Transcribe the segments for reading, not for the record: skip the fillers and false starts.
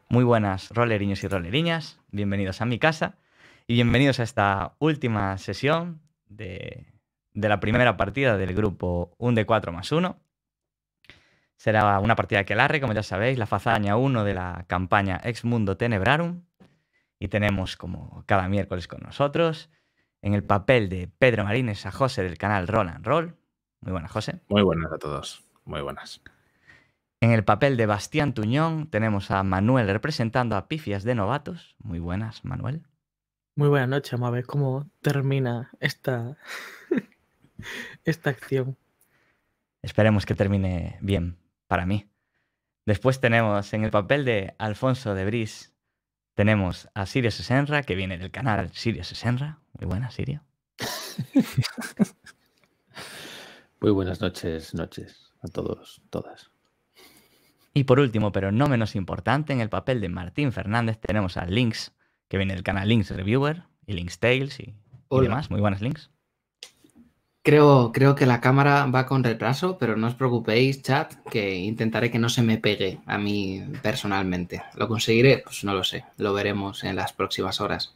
Muy buenas roleriños y roleriñas, bienvenidos a mi casa y bienvenidos a esta última sesión de la primera partida del grupo 1 de 4 más 1. Será una partida que larre, como ya sabéis, la fazaña 1 de la campaña Ex Mundo Tenebrarum, y tenemos como cada miércoles con nosotros, en el papel de Pedro Marines, a José del canal Roll and Roll. Muy buenas, José. Muy buenas a todos, muy buenas. En el papel de Bastián Tuñón tenemos a Manuel representando a Pifias de Novatos. Muy buenas, Manuel. Muy buenas noches, vamos a ver cómo termina esta acción. Esperemos que termine bien para mí. Después tenemos en el papel de Alfonso de Bris, tenemos a Sirio Sesenra, que viene del canal Sirio Sesenra. Muy buena, Sirio. Muy buenas noches a todos, todas. Y por último, pero no menos importante, en el papel de Martín Fernández tenemos a Lynx, que viene del canal Lynx Reviewer y Lynx Tales y demás. Muy buenas, Lynx. Creo que la cámara va con retraso, pero no os preocupéis, chat, que intentaré que no se me pegue a mí personalmente. ¿Lo conseguiré? Pues no lo sé. Lo veremos en las próximas horas.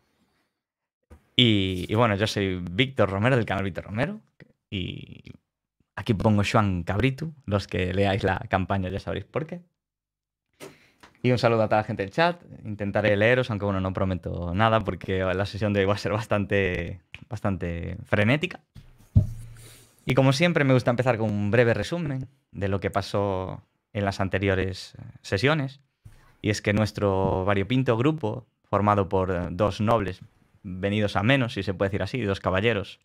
Y bueno, yo soy Víctor Romero del canal Víctor Romero y aquí pongo Joan Cabritu. Los que leáis la campaña ya sabréis por qué. Y un saludo a toda la gente del chat. Intentaré leeros, aunque bueno, no prometo nada porque la sesión de hoy va a ser bastante frenética. Y como siempre me gusta empezar con un breve resumen de lo que pasó en las anteriores sesiones. Y es que nuestro variopinto grupo, formado por dos nobles venidos a menos, si se puede decir así, dos caballeros,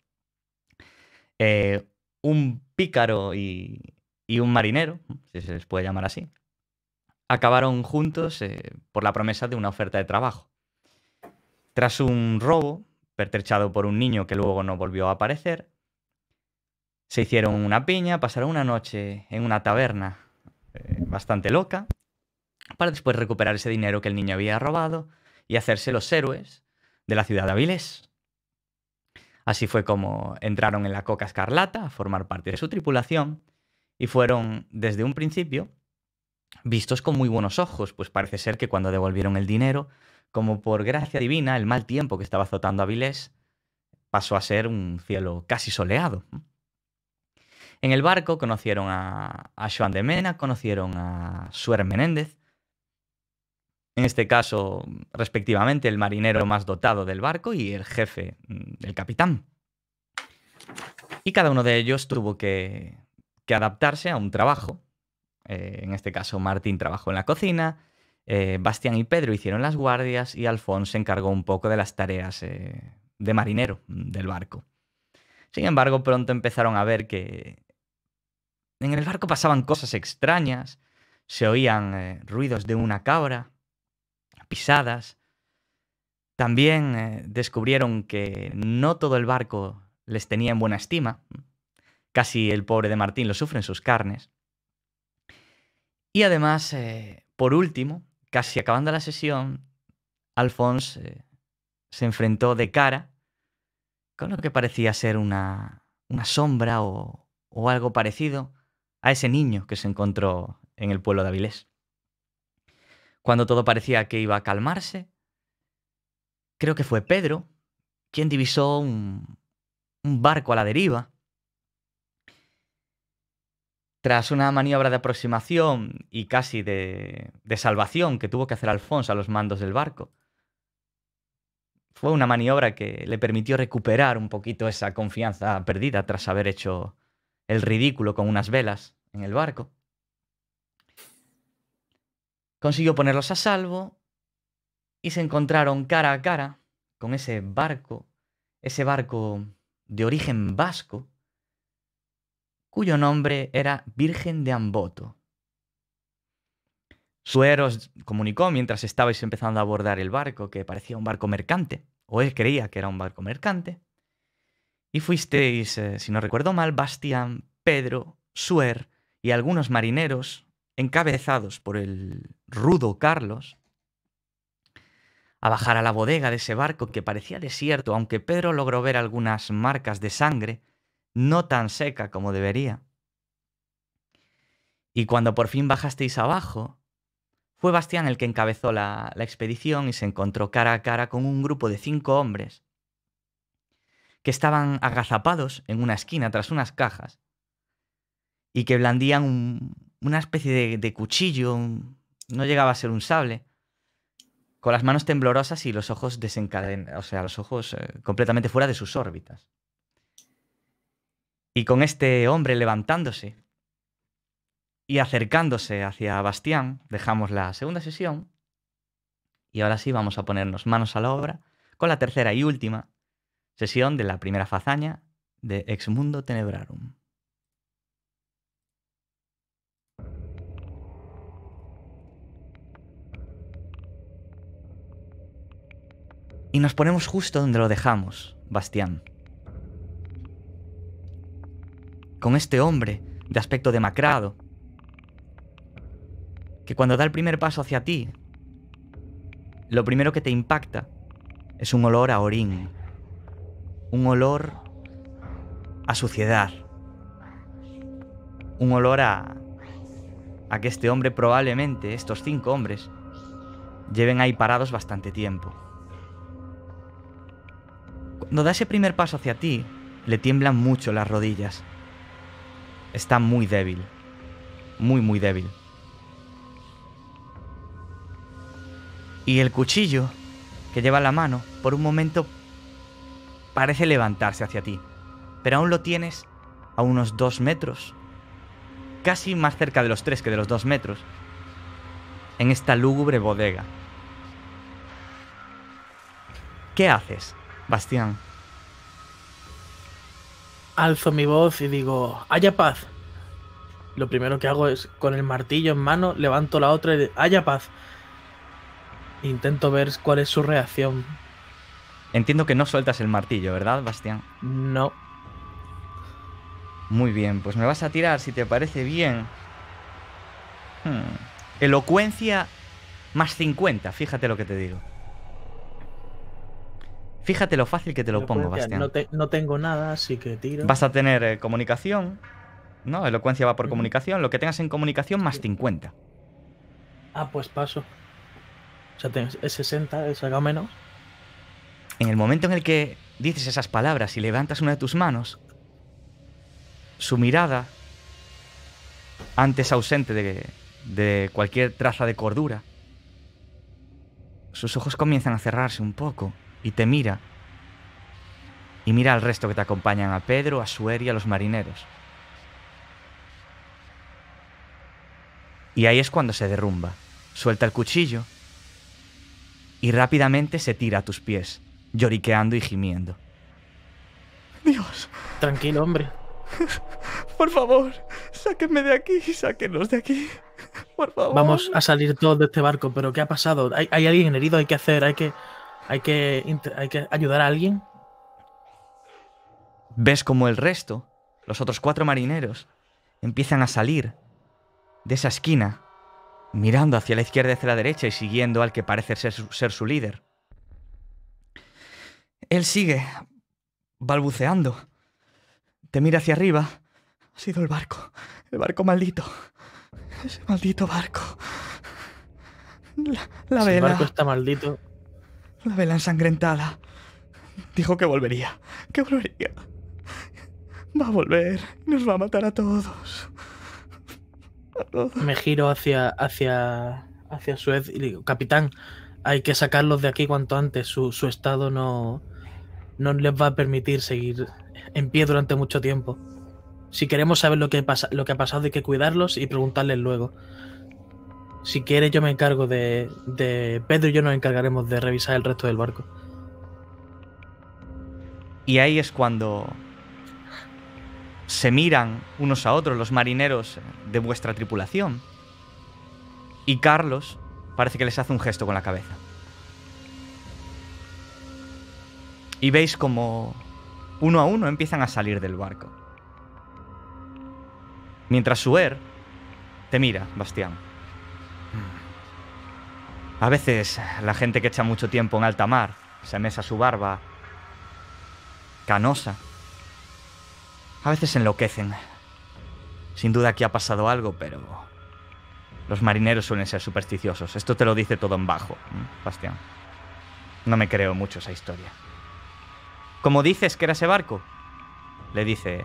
un pícaro y un marinero, si se les puede llamar así, acabaron juntos por la promesa de una oferta de trabajo. Tras un robo pertrechado por un niño que luego no volvió a aparecer, se hicieron una piña, pasaron una noche en una taberna bastante loca, para después recuperar ese dinero que el niño había robado y hacerse los héroes de la ciudad de Avilés. Así fue como entraron en la Coca Escarlata a formar parte de su tripulación y fueron desde un principio vistos con muy buenos ojos, pues parece ser que cuando devolvieron el dinero, como por gracia divina, el mal tiempo que estaba azotando Avilés pasó a ser un cielo casi soleado. En el barco conocieron a Joan de Mena, conocieron a Suer Menéndez, en este caso, respectivamente, el marinero más dotado del barco y el jefe, el capitán. Y cada uno de ellos tuvo que adaptarse a un trabajo. En este caso, Martín trabajó en la cocina, Bastián y Pedro hicieron las guardias y Alfonso se encargó un poco de las tareas de marinero del barco. Sin embargo, pronto empezaron a ver que en el barco pasaban cosas extrañas, se oían ruidos de una cabra, pisadas. También descubrieron que no todo el barco les tenía en buena estima. Casi el pobre de Martín lo sufre en sus carnes. Y además, por último, casi acabando la sesión, Alfonso se enfrentó de cara con lo que parecía ser una sombra o algo parecido a ese niño que se encontró en el pueblo de Avilés. Cuando todo parecía que iba a calmarse, creo que fue Pedro quien divisó un barco a la deriva. Tras una maniobra de aproximación y casi de salvación que tuvo que hacer Alfonso a los mandos del barco, fue una maniobra que le permitió recuperar un poquito esa confianza perdida tras haber hecho el ridículo con unas velas en el barco. Consiguió ponerlos a salvo y se encontraron cara a cara con ese barco de origen vasco, cuyo nombre era Virgen de Amboto. Suer os comunicó mientras estabais empezando a abordar el barco que parecía un barco mercante, o él creía que era un barco mercante, y fuisteis, si no recuerdo mal, Bastián, Pedro, Suer y algunos marineros, encabezados por el rudo Carlos, a bajar a la bodega de ese barco que parecía desierto, aunque Pedro logró ver algunas marcas de sangre, no tan seca como debería. Y cuando por fin bajasteis abajo, Fue Bastián el que encabezó la expedición y se encontró cara a cara con un grupo de 5 hombres que estaban agazapados en una esquina tras unas cajas y que blandían una especie de cuchillo, no llegaba a ser un sable, con las manos temblorosas y los ojos desencadenados, o sea, los ojos completamente fuera de sus órbitas. Y con este hombre levantándose y acercándose hacia Bastián, dejamos la segunda sesión y ahora sí vamos a ponernos manos a la obra con la tercera y última sesión de la primera fazaña de Ex Mundo Tenebrarum. Y nos ponemos justo donde lo dejamos, Bastián. Con este hombre de aspecto demacrado, que cuando da el primer paso hacia ti, lo primero que te impacta es un olor a orín, un olor a suciedad, un olor a que este hombre probablemente, estos 5 hombres, lleven ahí parados bastante tiempo. Cuando da ese primer paso hacia ti, le tiemblan mucho las rodillas. Está muy débil, muy débil. Y el cuchillo que lleva en la mano, por un momento, parece levantarse hacia ti, pero aún lo tienes a unos 2 metros, casi más cerca de los 3 que de los 2 metros, en esta lúgubre bodega. ¿Qué haces, Bastián? Alzo mi voz y digo, haya paz. Lo primero que hago es, con el martillo en mano, levanto la otra y digo, haya paz. Intento ver cuál es su reacción. Entiendo que no sueltas el martillo, ¿verdad, Bastián? No. Muy bien, pues me vas a tirar, si te parece bien. Elocuencia más 50, fíjate lo que te digo. Fíjate lo fácil que te lo pongo, Bastián. No tengo nada, así que tiro. Vas a tener comunicación, ¿no? Elocuencia va por comunicación. Lo que tengas en comunicación más 50. Ah, pues paso. O sea, es 60, he sacado menos. En el momento en el que dices esas palabras y levantas una de tus manos, su mirada, antes ausente de cualquier traza de cordura, sus ojos comienzan a cerrarse un poco y te mira. Y mira al resto que te acompañan, a Pedro, a Suer y a los marineros. Y ahí es cuando se derrumba. Suelta el cuchillo y rápidamente se tira a tus pies, lloriqueando y gimiendo. Dios. Tranquilo, hombre. Por favor, sáquenme de aquí, sáquenlos de aquí. Por favor. Vamos a salir todos de este barco, pero ¿qué ha pasado? ¿Hay alguien herido? Hay que ayudar a alguien. Ves como el resto, los otros 4 marineros, empiezan a salir de esa esquina, mirando hacia la izquierda y hacia la derecha y siguiendo al que parece ser su líder. Él sigue balbuceando. Te mira hacia arriba. Ha sido el barco maldito. Ese maldito barco. La vela. El barco está maldito. La vela ensangrentada. Dijo que volvería. Que volvería. Va a volver. Nos va a matar a todos. Me giro hacia Suez y le digo, capitán, hay que sacarlos de aquí cuanto antes. Su estado no les va a permitir seguir en pie durante mucho tiempo. Si queremos saber lo que ha pasado, hay que cuidarlos y preguntarles luego. Si quiere, yo me encargo de Pedro y yo nos encargaremos de revisar el resto del barco. Y ahí es cuando se miran unos a otros los marineros de vuestra tripulación. Y Carlos parece que les hace un gesto con la cabeza. Y veis como uno a uno empiezan a salir del barco. Mientras Suer te mira, Bastián. A veces la gente que echa mucho tiempo en alta mar se mesa su barba canosa. A veces enloquecen. Sin duda aquí ha pasado algo, pero Los marineros suelen ser supersticiosos. Esto te lo dice todo en bajo, Bastián. No me creo mucho esa historia. ¿Cómo dices que era ese barco? Le dice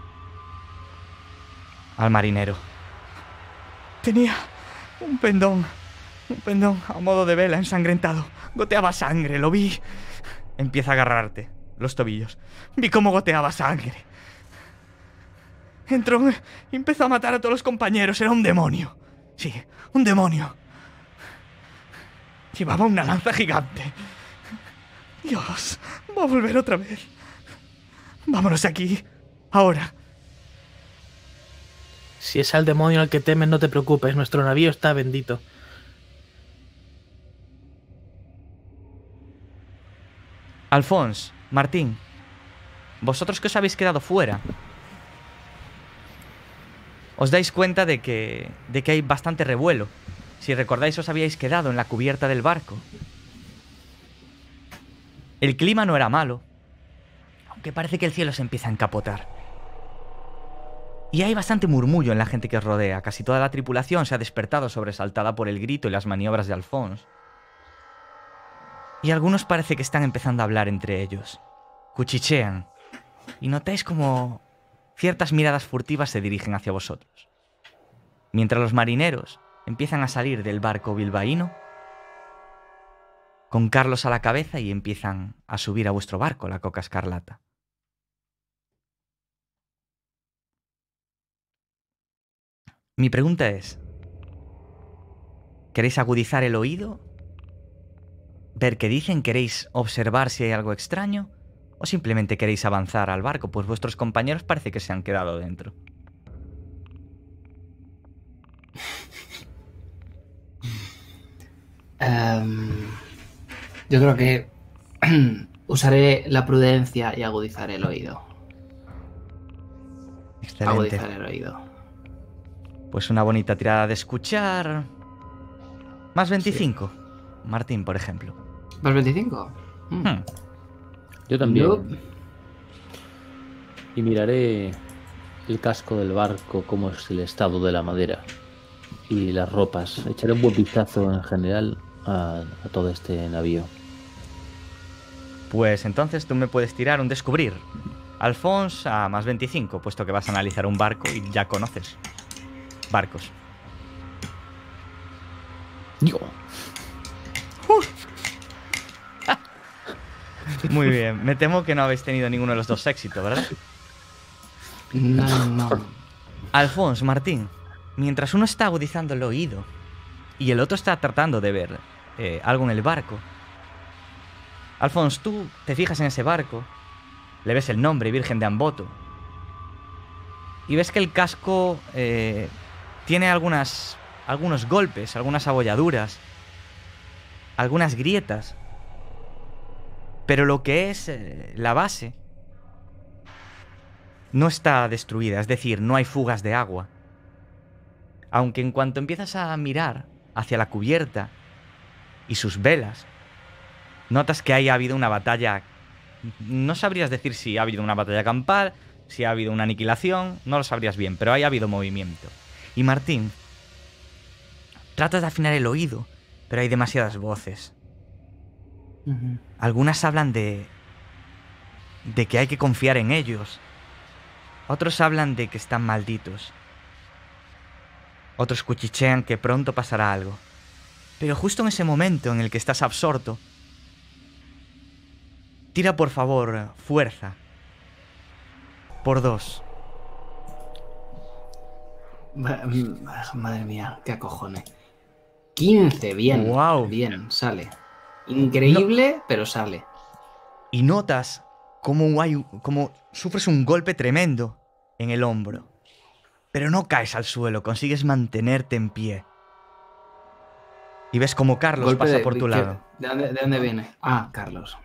al marinero. Tenía un pendón a modo de vela ensangrentado. Goteaba sangre, lo vi. Empieza a agarrarte los tobillos. Vi cómo goteaba sangre. Entró y empezó a matar a todos los compañeros. Era un demonio. Sí, un demonio. Llevaba una lanza gigante. Dios, va a volver otra vez. Vámonos de aquí, ahora. Si es al demonio al que temes, no te preocupes, nuestro navío está bendito. Alphonse, Martín, vosotros que os habéis quedado fuera, os dais cuenta de que hay bastante revuelo. Si recordáis, os habíais quedado en la cubierta del barco. El clima no era malo, aunque parece que el cielo se empieza a encapotar. Y hay bastante murmullo en la gente que os rodea. Casi toda la tripulación se ha despertado sobresaltada por el grito y las maniobras de Alphonse. Y algunos parece que están empezando a hablar entre ellos. Cuchichean. Y notáis como ciertas miradas furtivas se dirigen hacia vosotros. Mientras los marineros empiezan a salir del barco bilbaíno, con Carlos a la cabeza, y empiezan a subir a vuestro barco, la Coca Escarlata. Mi pregunta es, ¿queréis agudizar el oído? ¿Ver qué dicen? ¿Queréis observar si hay algo extraño? ¿O simplemente queréis avanzar al barco? Pues vuestros compañeros parece que se han quedado dentro. Yo creo que usaré la prudencia y agudizaré el oído. Excelente. Agudizar el oído. Pues una bonita tirada de escuchar. Más 25. Sí. Martín, por ejemplo. ¿Más 25? Yo también. Yo... Y miraré el casco del barco, cómo es el estado de la madera y las ropas. Echaré un buen vistazo en general a todo este navío. Pues entonces tú me puedes tirar un descubrir. Alphonse a más 25, puesto que vas a analizar un barco y ya conoces barcos. Yo. Muy bien, me temo que no habéis tenido ninguno de los dos éxitos, ¿verdad? No. Alphonse, Martín, mientras uno está agudizando el oído y el otro está tratando de ver algo en el barco, Alphonse, tú te fijas en ese barco, le ves el nombre, Virgen de Amboto, y ves que el casco tiene algunos golpes, algunas abolladuras, algunas grietas, pero lo que es la base no está destruida, es decir, no hay fugas de agua. Aunque en cuanto empiezas a mirar hacia la cubierta y sus velas, notas que ahí ha habido una batalla. No sabrías decir si ha habido una batalla campal, si ha habido una aniquilación, no lo sabrías bien, pero ahí ha habido movimiento. Y Martín, tratas de afinar el oído, pero hay demasiadas voces. Algunas hablan de que hay que confiar en ellos. Otros hablan de que están malditos. Otros cuchichean que pronto pasará algo. Pero justo en ese momento en el que estás absorto, tira por favor fuerza. Por 2. Madre mía, qué acojones. 15, bien. Wow. Bien, sale. Increíble, no. Pero sale. Y notas cómo sufres un golpe tremendo en el hombro. Pero no caes al suelo, consigues mantenerte en pie. Y ves como Carlos pasa por tu lado. ¿De dónde viene? Ah, Carlos.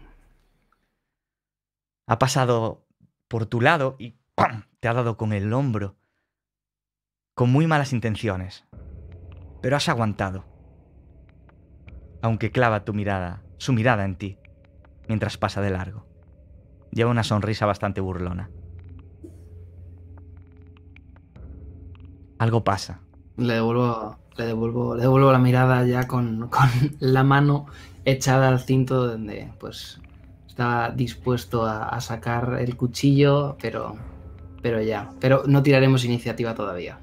Ha pasado por tu lado y ¡pam!, te ha dado con el hombro. Con muy malas intenciones. Pero has aguantado. Aunque clava su mirada en ti, mientras pasa de largo. Lleva una sonrisa bastante burlona. Algo pasa Le devuelvo la mirada ya con la mano echada al cinto donde pues está dispuesto a sacar el cuchillo, pero ya. Pero no tiraremos iniciativa todavía.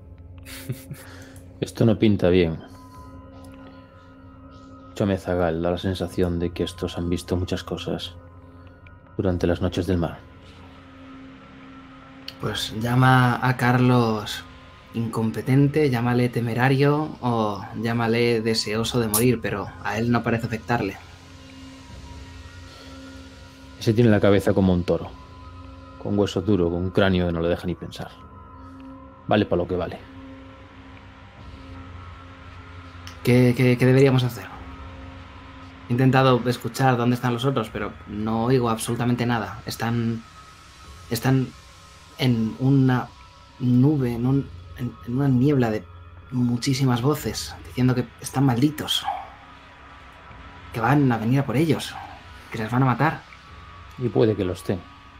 Esto no pinta bien. Chome Zagal da la sensación de que estos han visto muchas cosas durante las noches del mar. Pues llama a Carlos incompetente, llámale temerario o llámale deseoso de morir, pero a él no parece afectarle. Ese tiene la cabeza como un toro, con hueso duro, con un cráneo que no le deja ni pensar. Vale para lo que vale. ¿Qué deberíamos hacer? He intentado escuchar dónde están los otros, pero no oigo absolutamente nada. Están en una nube, en una niebla de muchísimas voces, diciendo que están malditos, que van a venir a por ellos, que les van a matar. Y puede que lo estén.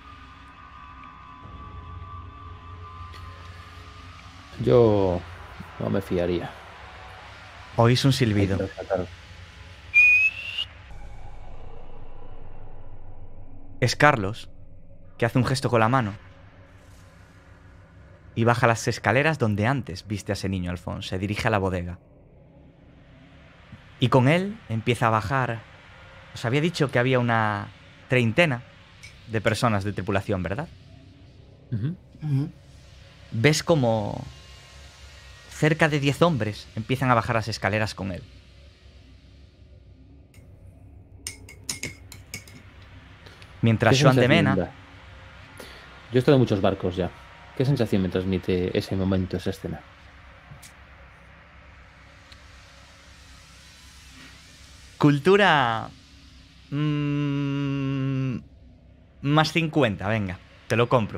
Yo no me fiaría. Oís un silbido. Es Carlos, que hace un gesto con la mano y baja las escaleras donde antes viste a ese niño, Alfonso. Se dirige a la bodega. Y con él empieza a bajar. Os había dicho que había una treintena de personas de tripulación, ¿verdad? Ves como cerca de 10 hombres empiezan a bajar las escaleras con él. Mientras Joan de Mena... Yo he estado en muchos barcos ya. ¿Qué sensación me transmite ese momento, esa escena? Cultura... más 50, venga. Te lo compro.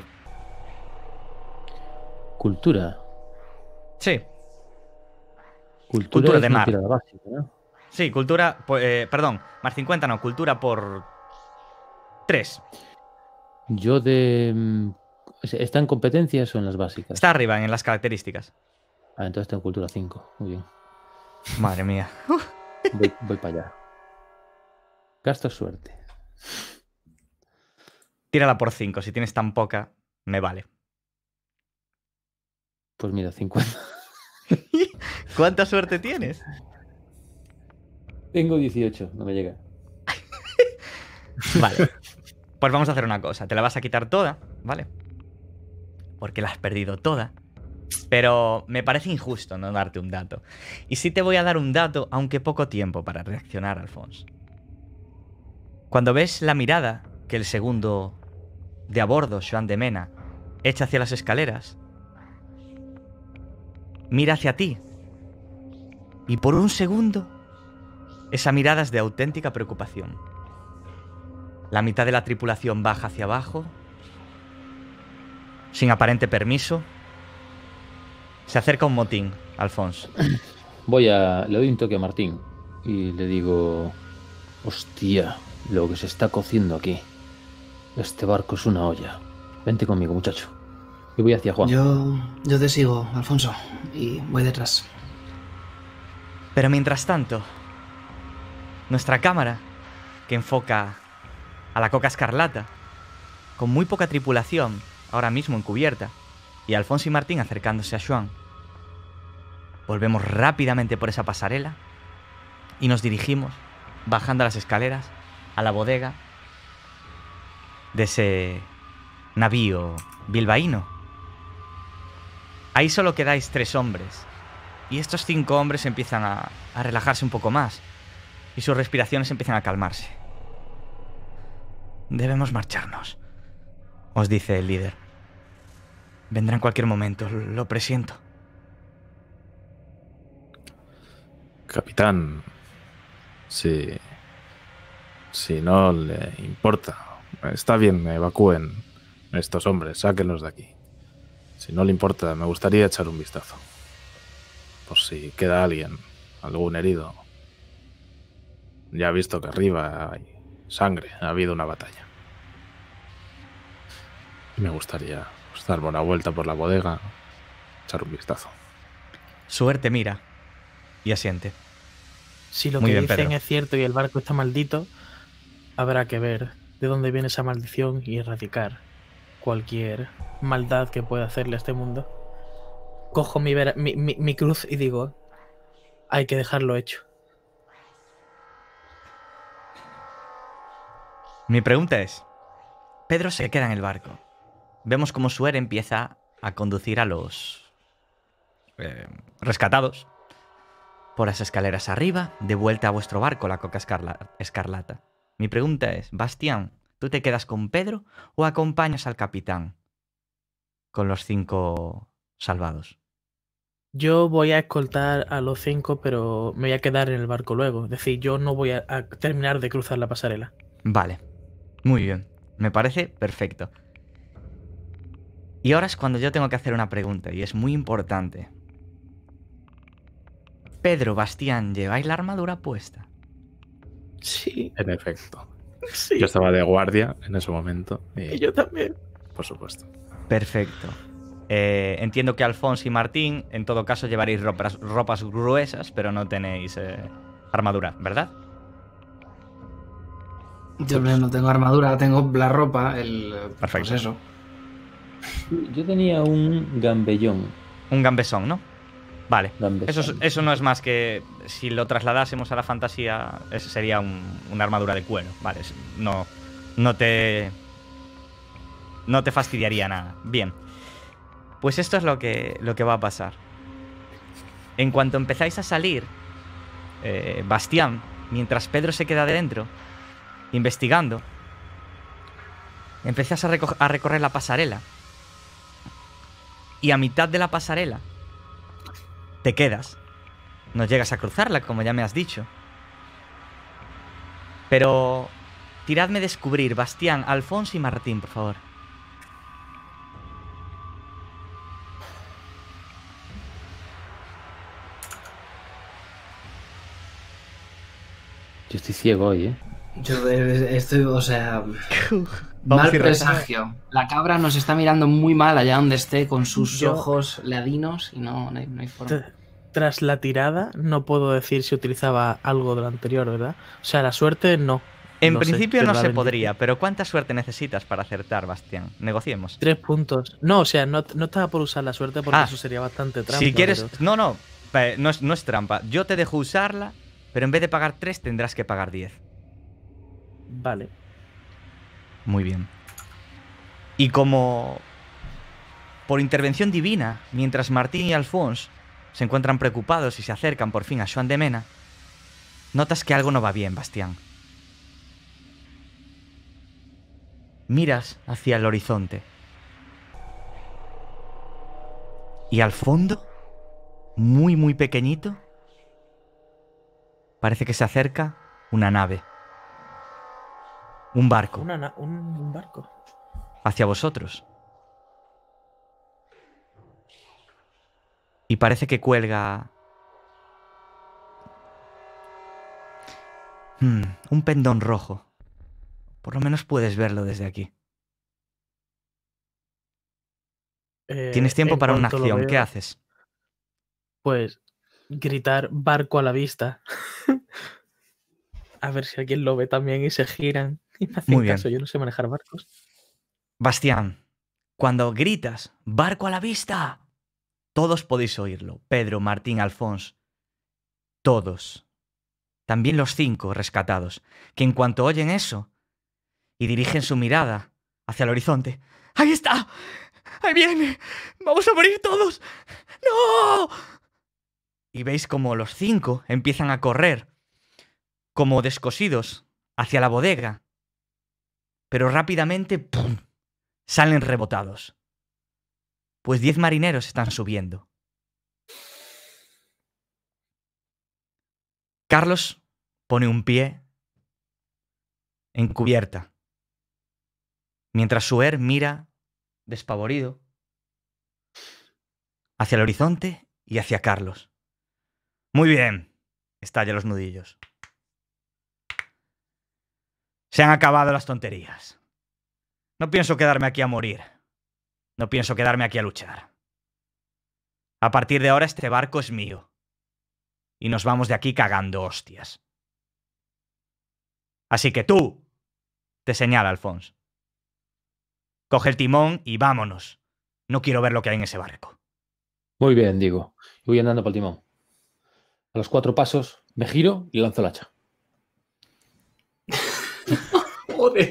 ¿Cultura? Sí. Cultura de es una mar. tirada básica, ¿no? Sí, cultura... perdón, más 50 no. Cultura por 3. Yo de... ¿Está en competencias o en las básicas? Está arriba en las características. Ah, entonces está en cultura 5. Muy bien. Madre mía. Voy para allá. Gasto suerte. Tírala por 5. Si tienes tan poca, me vale. Pues mira, 50. ¿Cuánta suerte tienes? Tengo 18, no me llega. Vale. Pues vamos a hacer una cosa. Te la vas a quitar toda, ¿vale? Porque la has perdido toda. Pero me parece injusto no darte un dato. Y sí te voy a dar un dato, aunque poco tiempo para reaccionar, Alfonso. Cuando ves la mirada que el segundo de a bordo, Joan de Mena, echa hacia las escaleras, mira hacia ti. Y por un segundo, esa mirada es de auténtica preocupación. La mitad de la tripulación baja hacia abajo, sin aparente permiso. Se acerca un motín, Alfonso. Le doy un toque a Martín y le digo: hostia, lo que se está cociendo aquí. Este barco es una olla. Vente conmigo, muchacho. Y voy hacia Juan. Yo te sigo, Alfonso, y voy detrás. Pero mientras tanto, nuestra cámara, que enfoca a la Coca Escarlata, con muy poca tripulación, ahora mismo en cubierta, y Alfonso y Martín acercándose a Joan, volvemos rápidamente por esa pasarela y nos dirigimos, bajando las escaleras, a la bodega de ese navío bilbaíno. Ahí solo quedáis 3 hombres, y estos 5 hombres empiezan a relajarse un poco más, y sus respiraciones empiezan a calmarse. Debemos marcharnos, os dice el líder. Vendrá en cualquier momento, lo presiento. Capitán, si no le importa, está bien, evacúen estos hombres, sáquenlos de aquí. Si no le importa, me gustaría echar un vistazo. Por si queda alguien, algún herido. Ya he visto que arriba hay sangre, ha habido una batalla. Y me gustaría darme una vuelta por la bodega, echar un vistazo. Suerte mira y asiente. Si lo Muy que bien, dicen Pedro. es cierto y el barco está maldito, habrá que ver de dónde viene esa maldición y erradicar cualquier maldad que pueda hacerle a este mundo. Cojo mi cruz y digo, hay que dejarlo hecho. Mi pregunta es, Pedro se queda en el barco. Vemos como Suer empieza a conducir a los rescatados por las escaleras arriba, de vuelta a vuestro barco, la Coca Escarlata. Mi pregunta es, Bastián, ¿tú te quedas con Pedro o acompañas al capitán con los 5 salvados? Yo voy a escoltar a los 5, pero me voy a quedar en el barco luego. Es decir, yo no voy a terminar de cruzar la pasarela. Vale, muy bien. Me parece perfecto. Y ahora es cuando yo tengo que hacer una pregunta, y es muy importante. Pedro, Bastián, ¿lleváis la armadura puesta? Sí, En efecto. sí. Yo estaba de guardia en ese momento. Y yo también. Por supuesto. Perfecto. Entiendo que Alfonso y Martín, en todo caso, llevaréis ropas gruesas, pero no tenéis armadura, ¿verdad? Yo no tengo armadura, tengo la ropa, pues Perfecto. eso. Yo tenía un gambellón. Un gambesón, ¿no? Vale. Gambesón. Eso no es más que, si lo trasladásemos a la fantasía, sería una armadura de cuero. Vale, no te fastidiaría nada. Bien. Pues esto es lo que va a pasar. En cuanto empezáis a salir, Bastián, mientras Pedro se queda dentro, investigando, empiezas a recorrer la pasarela. Y a mitad de la pasarela te quedas. No llegas a cruzarla, como ya me has dicho. Pero tiradme descubrir, Bastián, Alfonso y Martín, por favor. Yo estoy ciego hoy, ¿eh? Yo estoy, o sea, Vamos mal a ir presagio. La cabra nos está mirando muy mal allá donde esté con sus Yo- ojos ladinos y no hay forma. Tras la tirada, no puedo decir si utilizaba algo de lo anterior, ¿verdad? O sea, la suerte no. En No sé, principio pero no la se bendición. podría, pero ¿cuánta suerte necesitas para acertar, Bastián? Negociemos. 3 puntos. No, o sea, no estaba por usar la suerte porque Ah, eso sería bastante trampa. Si quieres... pero- No es trampa. Yo te dejo usarla, pero en vez de pagar 3 tendrás que pagar 10. Vale. Muy bien. Y como por intervención divina, mientras Martín y Alfonso se encuentran preocupados y se acercan por fin a Joan de Mena, notas que algo no va bien, Bastián. Miras hacia el horizonte. Y al fondo, muy muy pequeñito, parece que se acerca una nave. Un barco Un barco. hacia vosotros. Y parece que cuelga un pendón rojo. Por lo menos puedes verlo desde aquí. Tienes tiempo En para una cuanto lo acción. veo, ¿Qué haces? Pues gritar barco a la vista. A ver si alguien lo ve también y se giran y me hacen Muy bien. caso. Yo no sé manejar barcos. Bastián, cuando gritas ¡barco a la vista! Todos podéis oírlo. Pedro, Martín, Alfonso. Todos. También los 5 rescatados, que en cuanto oyen eso y dirigen su mirada hacia el horizonte. ¡Ahí está! ¡Ahí viene! ¡Vamos a morir todos! ¡No! Y veis como los 5 empiezan a correr, como descosidos, hacia la bodega. Pero rápidamente ¡pum!, salen rebotados. Pues 10 marineros están subiendo. Carlos pone un pie en cubierta, mientras Suer mira, despavorido, hacia el horizonte y hacia Carlos. Muy bien, estalla los nudillos. Se han acabado las tonterías. No pienso quedarme aquí a morir. No pienso quedarme aquí a luchar. A partir de ahora este barco es mío. Y nos vamos de aquí cagando hostias. Así que tú, te señala Alphonse, coge el timón y vámonos. No quiero ver lo que hay en ese barco. Muy bien, digo. Y voy andando por el timón. A los 4 pasos me giro y lanzo el hacha. Joder.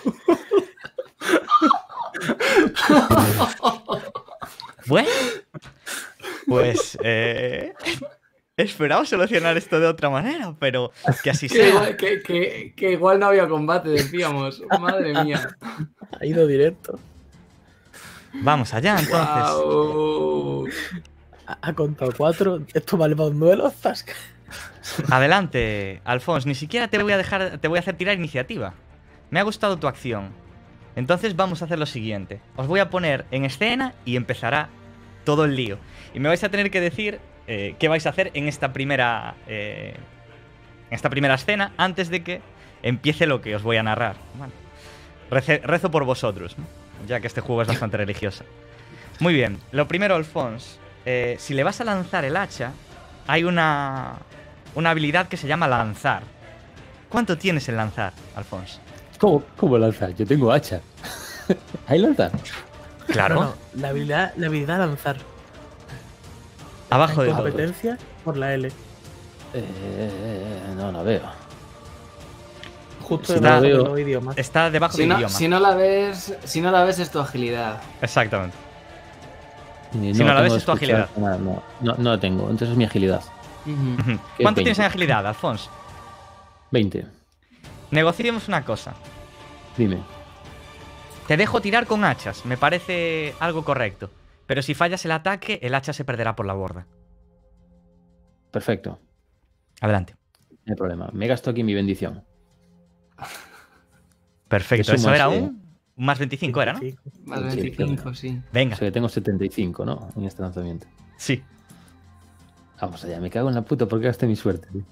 Bueno, pues esperaba solucionar esto de otra manera, pero que así sea. Que igual no había combate, decíamos. Madre mía. Ha ido directo. Vamos allá, entonces. Guau. Ha contado 4. Esto vale para un duelo. Zasca. Adelante, Alphonse. Ni siquiera te voy a hacer tirar iniciativa. Me ha gustado tu acción. Entonces vamos a hacer lo siguiente. Os voy a poner en escena y empezará todo el lío. Y me vais a tener que decir qué vais a hacer en esta primera escena antes de que empiece lo que os voy a narrar. Bueno, rezo por vosotros, ¿no? Ya que este juego es bastante religioso. Muy bien. Lo primero, Alphonse. Si le vas a lanzar el hacha, hay una habilidad que se llama lanzar. ¿Cuánto tienes en lanzar, Alphonse? ¿Cómo lanzar? Yo tengo hacha. ¿Hay lanzar? Claro. No, la habilidad lanzar. Abajo de todo. Competencia por la L. No la veo. Justo Si debajo no de veo- los idiomas. Está debajo Si del no, idioma. si no la ves es tu agilidad. Exactamente. Ni- Si no la ves, tengo es tu escuchar agilidad. nada, no la tengo. Entonces es mi agilidad. Ujú. Ujú. ¿Qué ¿Cuánto es tienes en 20? agilidad, Alphonse? 20. Negociemos una cosa. Dime. Te dejo tirar con hachas. Me parece algo correcto. Pero si fallas el ataque, el hacha se perderá por la borda. Perfecto. Adelante. No hay problema. Me gasto aquí mi bendición. Perfecto. Eso Eso más, era un más 25, ¿era, no? Más Sí, 25, sí. O Venga. sea que tengo 75, ¿no? En este lanzamiento. Sí. Vamos allá, me cago en la puta porque gasté mi suerte, tío.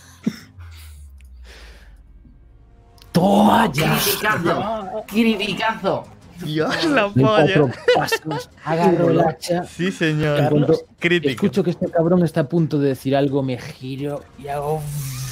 ¡Toma ya! ¡Criticazo! ¡Criticazo! Dios, la En 4 pasos, agarro el hacha. Sí, señor. En cuanto Crítico. escucho que este cabrón está a punto de decir algo, me giro y hago...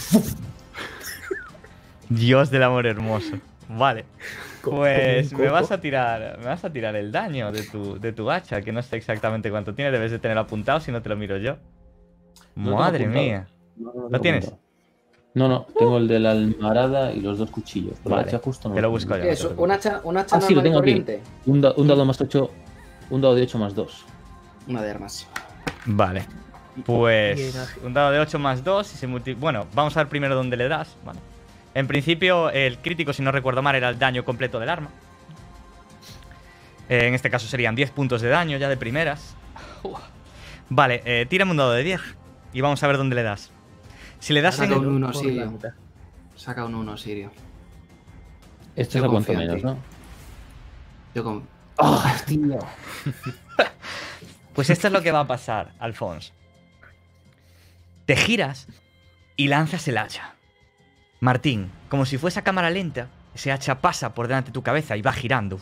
Dios del amor hermoso. Vale. Pues como un me vas coco. a tirar el daño de tu hacha, que no sé exactamente cuánto tiene, debes de tenerlo apuntado si no te lo miro yo. No lo Madre tengo apuntado. mía. No, ¿Lo tienes? No, tengo el de la almarada y los 2 cuchillos. Pero Vale, el hacha justo no te lo tengo. busco yo. ¿Qué es? ¿Un hacha Ah, sí, lo normal y tengo aquí. corriente? Un dado más 8, un dado de 8 más 2. Una de armas. Vale. Bien, Pues Ángel. un dado de 8 más 2 y se Bueno, vamos a ver primero dónde le das. Vale. En principio, el crítico, si no recuerdo mal, era el daño completo del arma. En este caso serían 10 puntos de daño ya de primeras. Vale, tírame un dado de 10 y vamos a ver dónde le das. Si le das Saca en... un 1, Por la Sirio. mitad. Saca un 1, Sirio. Esto Yo es a cuanto confío en menos, ti. ¿no? Yo con... ¡Oh, tío! Pues esto es lo que va a pasar, Alphonse. Te giras y lanzas el hacha. Martín, como si fuese a cámara lenta, ese hacha pasa por delante de tu cabeza y va girando.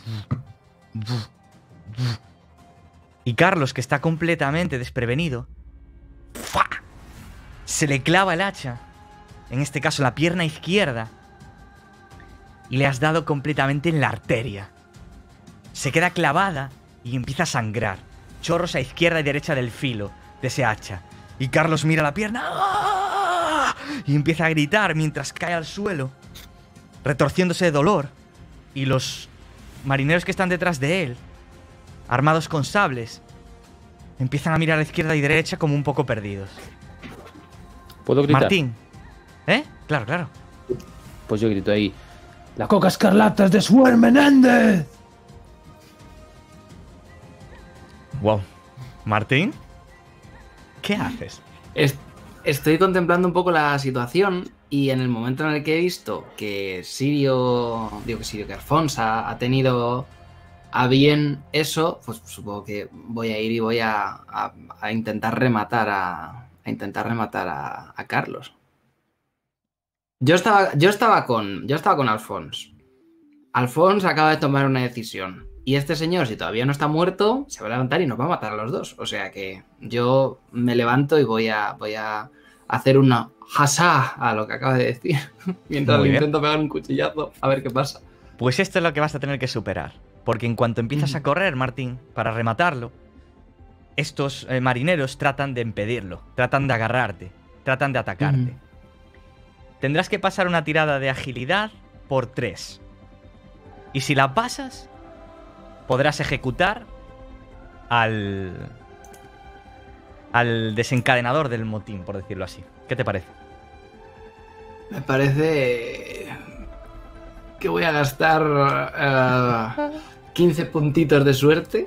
Y Carlos, que está completamente desprevenido, ¡fua!, se le clava el hacha, en este caso la pierna izquierda, y le has dado completamente en la arteria. Se queda clavada y empieza a sangrar. Chorros a izquierda y derecha del filo de ese hacha. Y Carlos mira la pierna ¡ah!, y empieza a gritar mientras cae al suelo, retorciéndose de dolor. Y los marineros que están detrás de él, armados con sables, empiezan a mirar a la izquierda y derecha como un poco perdidos. ¿Puedo gritar? Martín. ¿Eh? Claro, claro. Pues yo grito ahí. ¡La coca escarlata es de Suer Menéndez! Wow. Martín, ¿qué haces? Estoy contemplando un poco la situación y en el momento en el que he visto que que Alphonse ha tenido a bien eso, pues supongo que voy a ir y voy a intentar rematar a Carlos. Yo estaba con Alphonse. Alphonse acaba de tomar una decisión. Y este señor, si todavía no está muerto, se va a levantar y nos va a matar a los dos. O sea que yo me levanto y voy a hacer una hasá a lo que acaba de decir. Mientras Muy le bien. intento pegar un cuchillazo, a ver qué pasa. Pues esto es lo que vas a tener que superar. Porque en cuanto empiezas a correr, Martín, para rematarlo, estos marineros tratan de impedirlo, tratan de agarrarte, tratan de atacarte. Tendrás que pasar una tirada de agilidad por 3. Y si la pasas, podrás ejecutar al desencadenador del motín, por decirlo así. ¿Qué te parece? Me parece que voy a gastar 15 puntitos de suerte.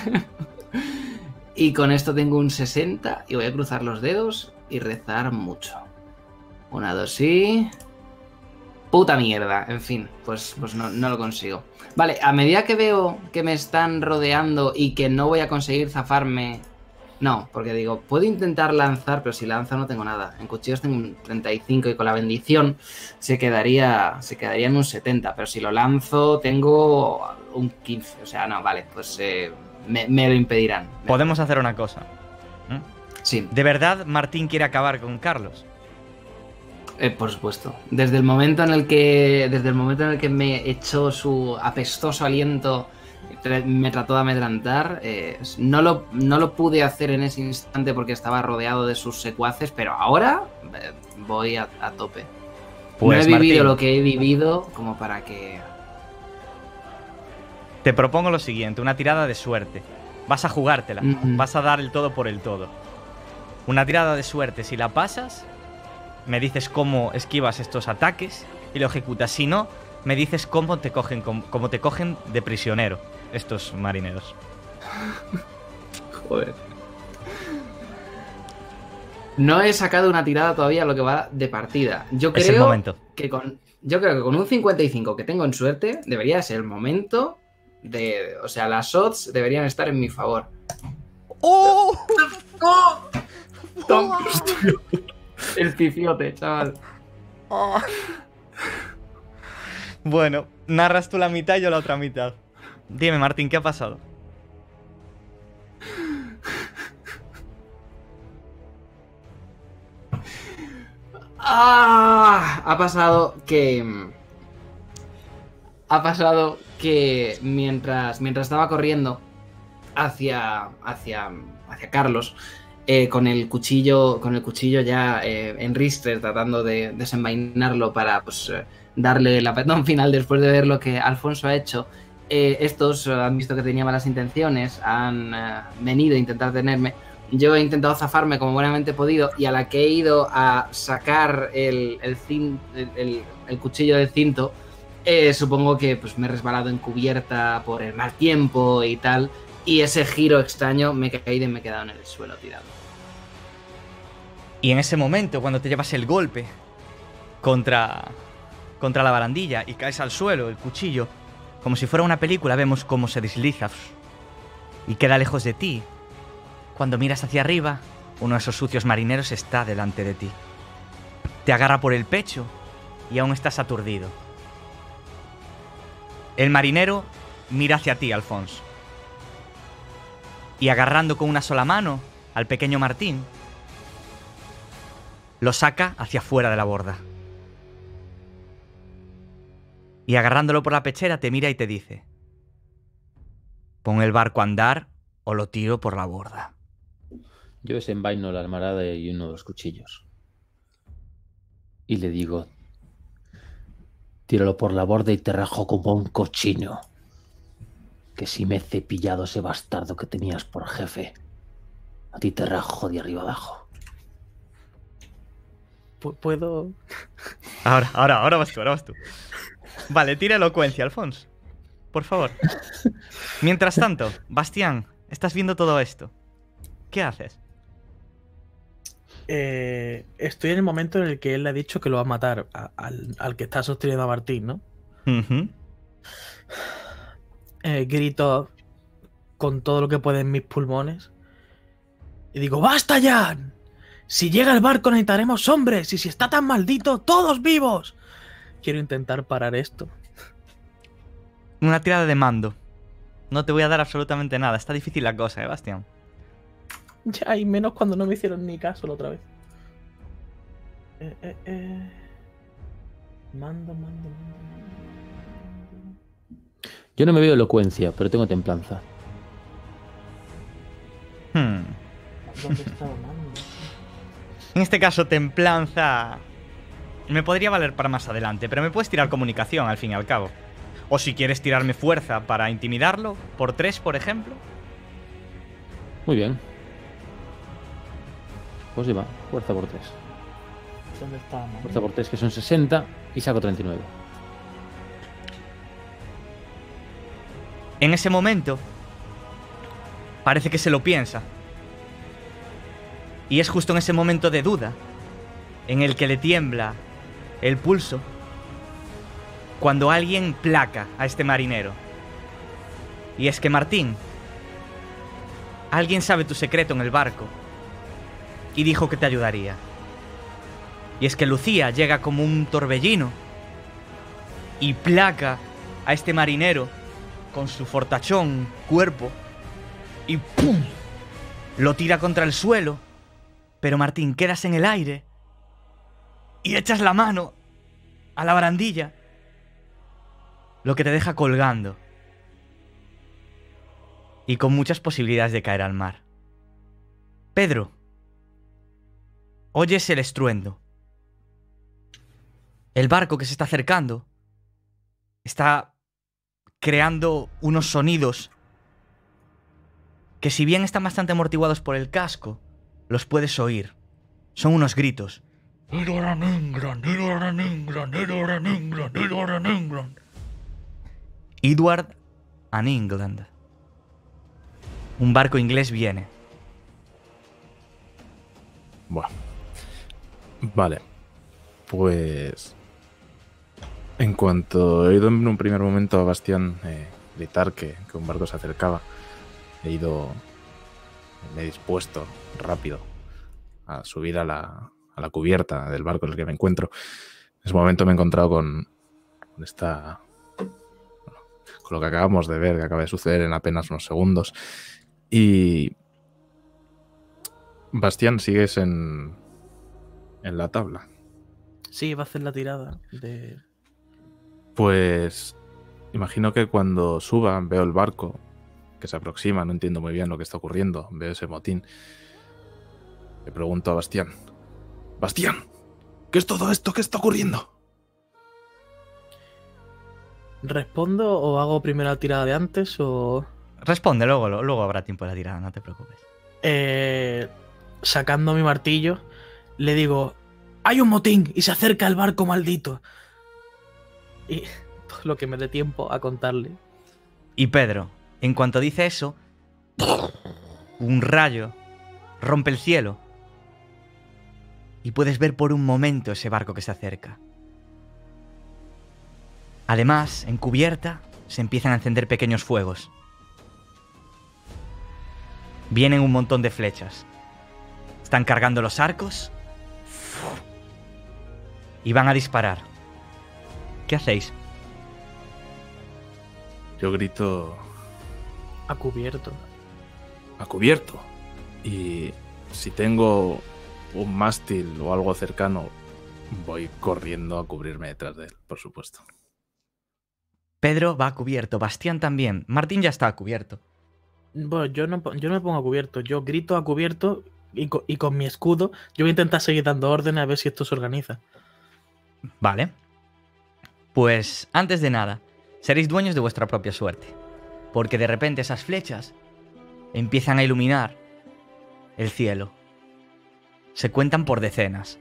Y con esto tengo un 60 y voy a cruzar los dedos y rezar mucho. 1, 2, sí. Puta mierda. En fin, pues no lo consigo. Vale, a medida que veo que me están rodeando y que no voy a conseguir zafarme... No, porque digo, puedo intentar lanzar, pero si lanzo no tengo nada. En cuchillos tengo un 35 y con la bendición se quedaría en un 70. Pero si lo lanzo tengo un 15. O sea, no, vale, pues me lo impedirán. Podemos hacer una cosa. Sí. ¿De verdad Martín quiere acabar con Carlos? Por supuesto. Desde el momento en el que me echó su apestoso aliento, me trató de amedrentar. No lo pude hacer en ese instante porque estaba rodeado de sus secuaces, pero ahora voy a tope. Pues, no he vivido Martín, lo que he vivido como para que... te propongo lo siguiente, una tirada de suerte. Vas a jugártela, vas a dar el todo por el todo. Una tirada de suerte, si la pasas, me dices cómo esquivas estos ataques y lo ejecutas. Si no, me dices cómo te cogen de prisionero estos marineros. Joder. No he sacado una tirada todavía lo que va de partida. Yo Es el creo momento. que con un 55 que tengo en suerte, debería ser el momento de... O sea, las odds deberían estar en mi favor. ¡Oh! Tom, el pifiote, chaval. Bueno, narras tú la mitad y yo la otra mitad. Dime, Martín, ¿qué ha pasado? Ha pasado que mientras estaba corriendo hacia Carlos, con el cuchillo ya en ristre, tratando de desenvainarlo para pues, darle el apretón final después de ver lo que Alfonso ha hecho. Estos han visto que tenía malas intenciones, han venido a intentar tenerme. Yo he intentado zafarme como buenamente he podido, y a la que he ido a sacar el cuchillo del cinto, supongo que pues, me he resbalado en cubierta por el mal tiempo y tal, y ese giro extraño me he caído y me he quedado en el suelo tirado. Y en ese momento, cuando te llevas el golpe contra la barandilla y caes al suelo, el cuchillo, como si fuera una película, vemos cómo se desliza y queda lejos de ti. Cuando miras hacia arriba, uno de esos sucios marineros está delante de ti. Te agarra por el pecho y aún estás aturdido. El marinero mira hacia ti, Alphonse. Y agarrando con una sola mano al pequeño Martín, lo saca hacia fuera de la borda. Y agarrándolo por la pechera te mira y te dice: pon el barco a andar o lo tiro por la borda. Yo desenvaino la almarada y uno de los cuchillos. Y le digo: tíralo por la borda y te rajo como un cochino. Que si me he cepillado ese bastardo que tenías por jefe, a ti te rajo de arriba abajo. ¿Puedo...? Ahora vas tú. Vale, tira elocuencia, Alphonse. Por favor. Mientras tanto, Bastián, estás viendo todo esto. ¿Qué haces? Estoy en el momento en el que él le ha dicho que lo va a matar al que está sosteniendo a Martín, ¿no? Grito con todo lo que puede en mis pulmones y digo: ¡basta ya! Si llega el barco necesitaremos hombres, y si está tan maldito, todos vivos. Quiero intentar parar esto. Una tirada de mando. No te voy a dar absolutamente nada. Está difícil la cosa, Bastián. Ya, y menos cuando no me hicieron ni caso la otra vez. Mando. Yo no me veo elocuencia, pero tengo templanza. ¿Dónde estaba mando? En este caso, templanza me podría valer para más adelante, pero me puedes tirar comunicación al fin y al cabo. O si quieres tirarme fuerza para intimidarlo, por 3, por ejemplo. Muy bien. Pues lleva, fuerza por 3. ¿Dónde estaba mando? Fuerza por 3, que son 60, y saco 39. En ese momento, parece que se lo piensa. Y es justo en ese momento de duda, en el que le tiembla el pulso, cuando alguien placa a este marinero. Y es que, Martín, alguien sabe tu secreto en el barco y dijo que te ayudaría. Y es que Lucía llega como un torbellino y placa a este marinero con su fortachón cuerpo y ¡pum! Lo tira contra el suelo. Pero, Martín, quedas en el aire y echas la mano a la barandilla, lo que te deja colgando y con muchas posibilidades de caer al mar. Pedro, oyes el estruendo. El barco que se está acercando está creando unos sonidos que, si bien están bastante amortiguados por el casco, los puedes oír. Son unos gritos. Edward and England. Un barco inglés viene. Bueno. Vale. Pues... En cuanto he oído en un primer momento a Bastián gritar que un barco se acercaba, me he dispuesto rápido a subir a la cubierta del barco en el que me encuentro. En ese momento me he encontrado con lo que acabamos de ver, que acaba de suceder en apenas unos segundos. Y... Bastián, ¿sigues en la tabla? Sí, va a hacer la tirada de... Pues imagino que cuando suba veo el barco que se aproxima, no entiendo muy bien lo que está ocurriendo, veo ese motín. Le pregunto a Bastián. ¡Bastián! ¿Qué es todo esto? ¿Qué está ocurriendo? ¿Respondo o hago primero la tirada de antes o...? Responde, luego habrá tiempo de la tirada, no te preocupes. Sacando mi martillo, le digo: ¡hay un motín! Y se acerca el barco maldito. Y todo lo que me dé tiempo a contarle. Y Pedro, en cuanto dice eso, un rayo rompe el cielo y puedes ver por un momento ese barco que se acerca. Además, en cubierta se empiezan a encender pequeños fuegos. Vienen un montón de flechas. Están cargando los arcos y van a disparar. ¿Qué hacéis? Yo grito... A cubierto. A cubierto. Y si tengo un mástil o algo cercano, voy corriendo a cubrirme detrás de él, por supuesto. Pedro va a cubierto, Bastián también. Martín ya está a cubierto. Bueno, yo no me pongo a cubierto. Yo grito a cubierto y con mi escudo yo voy a intentar seguir dando órdenes a ver si esto se organiza. Vale. Pues, antes de nada, seréis dueños de vuestra propia suerte. Porque de repente esas flechas empiezan a iluminar el cielo. Se cuentan por decenas.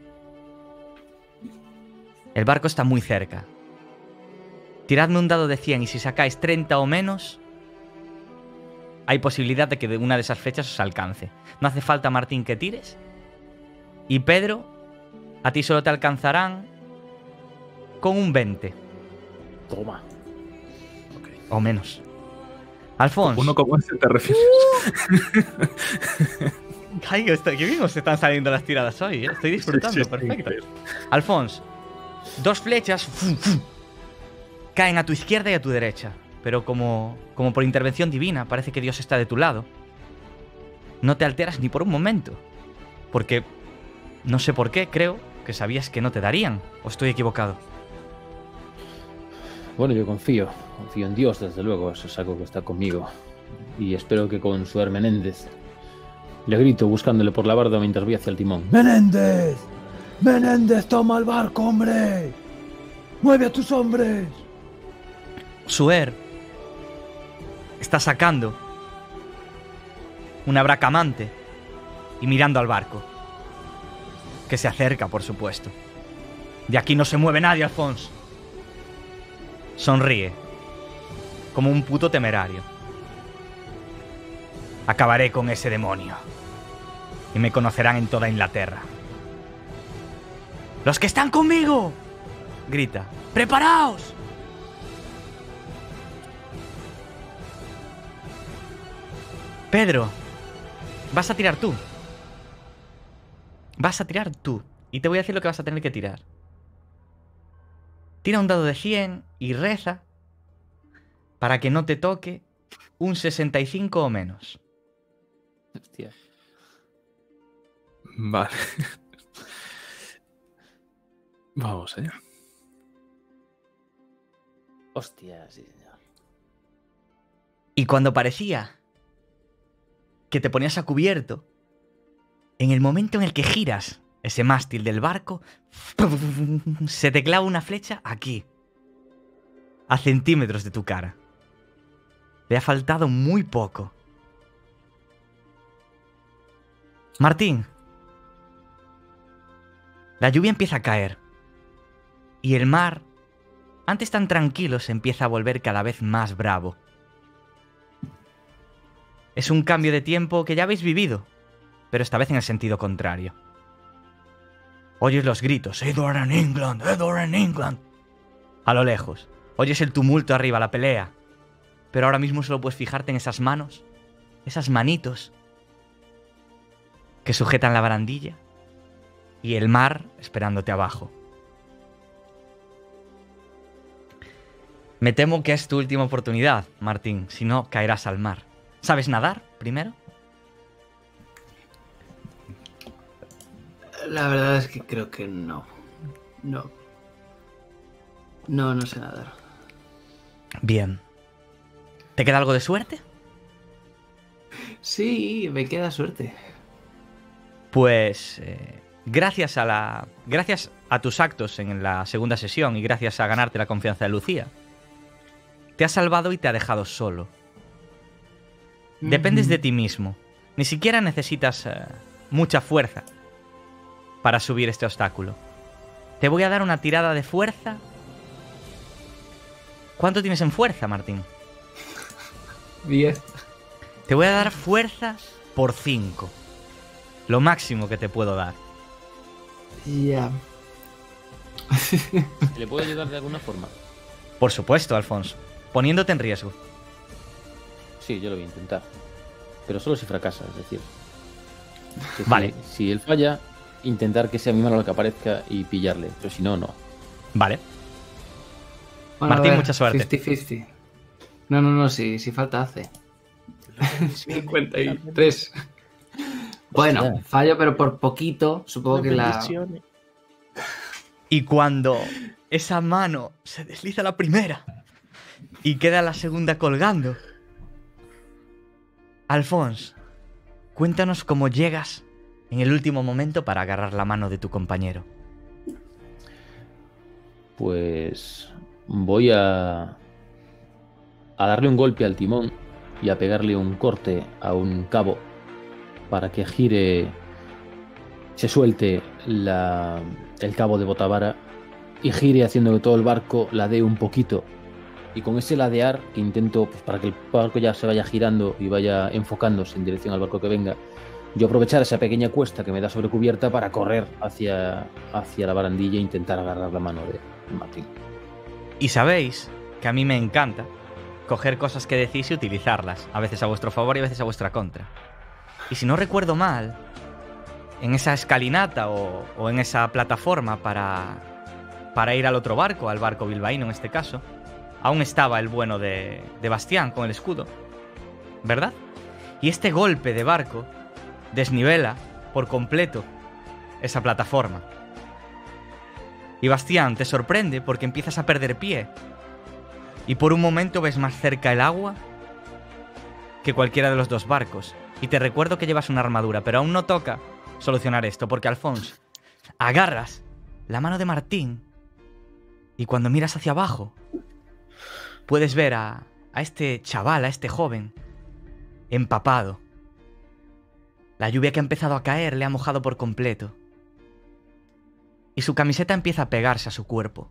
El barco está muy cerca. Tiradme un dado de 100 y si sacáis 30 o menos, hay posibilidad de que una de esas flechas os alcance. No hace falta, Martín, que tires. Y Pedro, a ti solo te alcanzarán con un 20. Toma. Okay. O menos. Alfonso. ¿Uno como ese te refieres? Ay, qué bien os están saliendo las tiradas hoy, ¿eh? Estoy disfrutando, Sí, perfecto. sí. Alfonso, 2 flechas caen a tu izquierda y a tu derecha. pero como por intervención divina, parece que Dios está de tu lado. No te alteras ni por un momento, porque no sé por qué, creo que sabías que no te darían, o estoy equivocado. Bueno, yo confío en Dios, desde luego, eso es algo que está conmigo. Y espero que con Suer Menéndez le grito buscándole por la barda mientras voy hacia el timón. ¡Menéndez! ¡Menéndez, toma el barco, hombre! ¡Mueve a tus hombres! Suer está sacando una bracamante y mirando al barco, que se acerca, por supuesto. De aquí no se mueve nadie, Alphonse. Sonríe, como un puto temerario. Acabaré con ese demonio y me conocerán en toda Inglaterra. ¡Los que están conmigo!, grita. ¡Preparaos! Pedro, vas a tirar tú. Vas a tirar tú. Y te voy a decir lo que vas a tener que tirar. Tira un dado de 100 y reza para que no te toque un 65 o menos. Hostia. Vale. Vamos allá. Hostia, sí, señor. Y cuando parecía que te ponías a cubierto, en el momento en el que giras ese mástil del barco, se te clava una flecha aquí, a centímetros de tu cara. Le ha faltado muy poco. Martín, la lluvia empieza a caer y el mar, antes tan tranquilo, se empieza a volver cada vez más bravo. Es un cambio de tiempo que ya habéis vivido, pero esta vez en el sentido contrario. Oyes los gritos, Edward en England, Edward en England. A lo lejos, oyes el tumulto arriba, la pelea. Pero ahora mismo solo puedes fijarte en esas manos, esas manitos que sujetan la barandilla y el mar esperándote abajo. Me temo que es tu última oportunidad, Martín, si no caerás al mar. ¿Sabes nadar primero? La verdad es que creo que no. No sé nadar. Bien. ¿Te queda algo de suerte? Sí, me queda suerte. Pues gracias a tus actos en la segunda sesión y gracias a ganarte la confianza de Lucía, te has salvado y te ha dejado solo. Dependes de ti mismo. Ni siquiera necesitas mucha fuerza para subir este obstáculo. Te voy a dar una tirada de fuerza. ¿Cuánto tienes en fuerza, Martín? 10. Te voy a dar fuerza por 5. Lo máximo que te puedo dar. Ya. ¿Le puedo ayudar de alguna forma? Por supuesto, Alfonso. Poniéndote en riesgo. Sí, yo lo voy a intentar. Pero solo si fracasa, es decir. Vale. Si él falla, intentar que sea mi mano la que aparezca y pillarle. Pero si no, no. Vale. Bueno, Martín, mucha suerte. 50-50. No, si falta hace. 53. Bueno, Hostia. fallo, pero por poquito. Supongo que la... Y cuando esa mano se desliza la primera y queda la segunda colgando, Alphonse, cuéntanos cómo llegas en el último momento para agarrar la mano de tu compañero. Pues voy a darle un golpe al timón y a pegarle un corte a un cabo para que gire, se suelte el cabo de botavara y gire haciendo que todo el barco ladee un poquito. Y con ese ladear que intento, pues, para que el barco ya se vaya girando y vaya enfocándose en dirección al barco que venga, yo aprovechar esa pequeña cuesta que me da sobre cubierta para correr hacia la barandilla e intentar agarrar la mano de Martín. Y sabéis que a mí me encanta coger cosas que decís y utilizarlas, a veces a vuestro favor y a veces a vuestra contra. Y si no recuerdo mal, en esa escalinata o en esa plataforma para ir al otro barco, al barco bilbaíno en este caso, aún estaba el bueno de Bastián con el escudo, ¿verdad? Y este golpe de barco desnivela por completo esa plataforma. Y Bastián, te sorprende porque empiezas a perder pie. Y por un momento ves más cerca el agua que cualquiera de los dos barcos. Y te recuerdo que llevas una armadura, pero aún no toca solucionar esto, porque Alphonse, agarras la mano de Martín y cuando miras hacia abajo puedes ver a este chaval, a este joven, empapado. La lluvia que ha empezado a caer le ha mojado por completo. Y su camiseta empieza a pegarse a su cuerpo.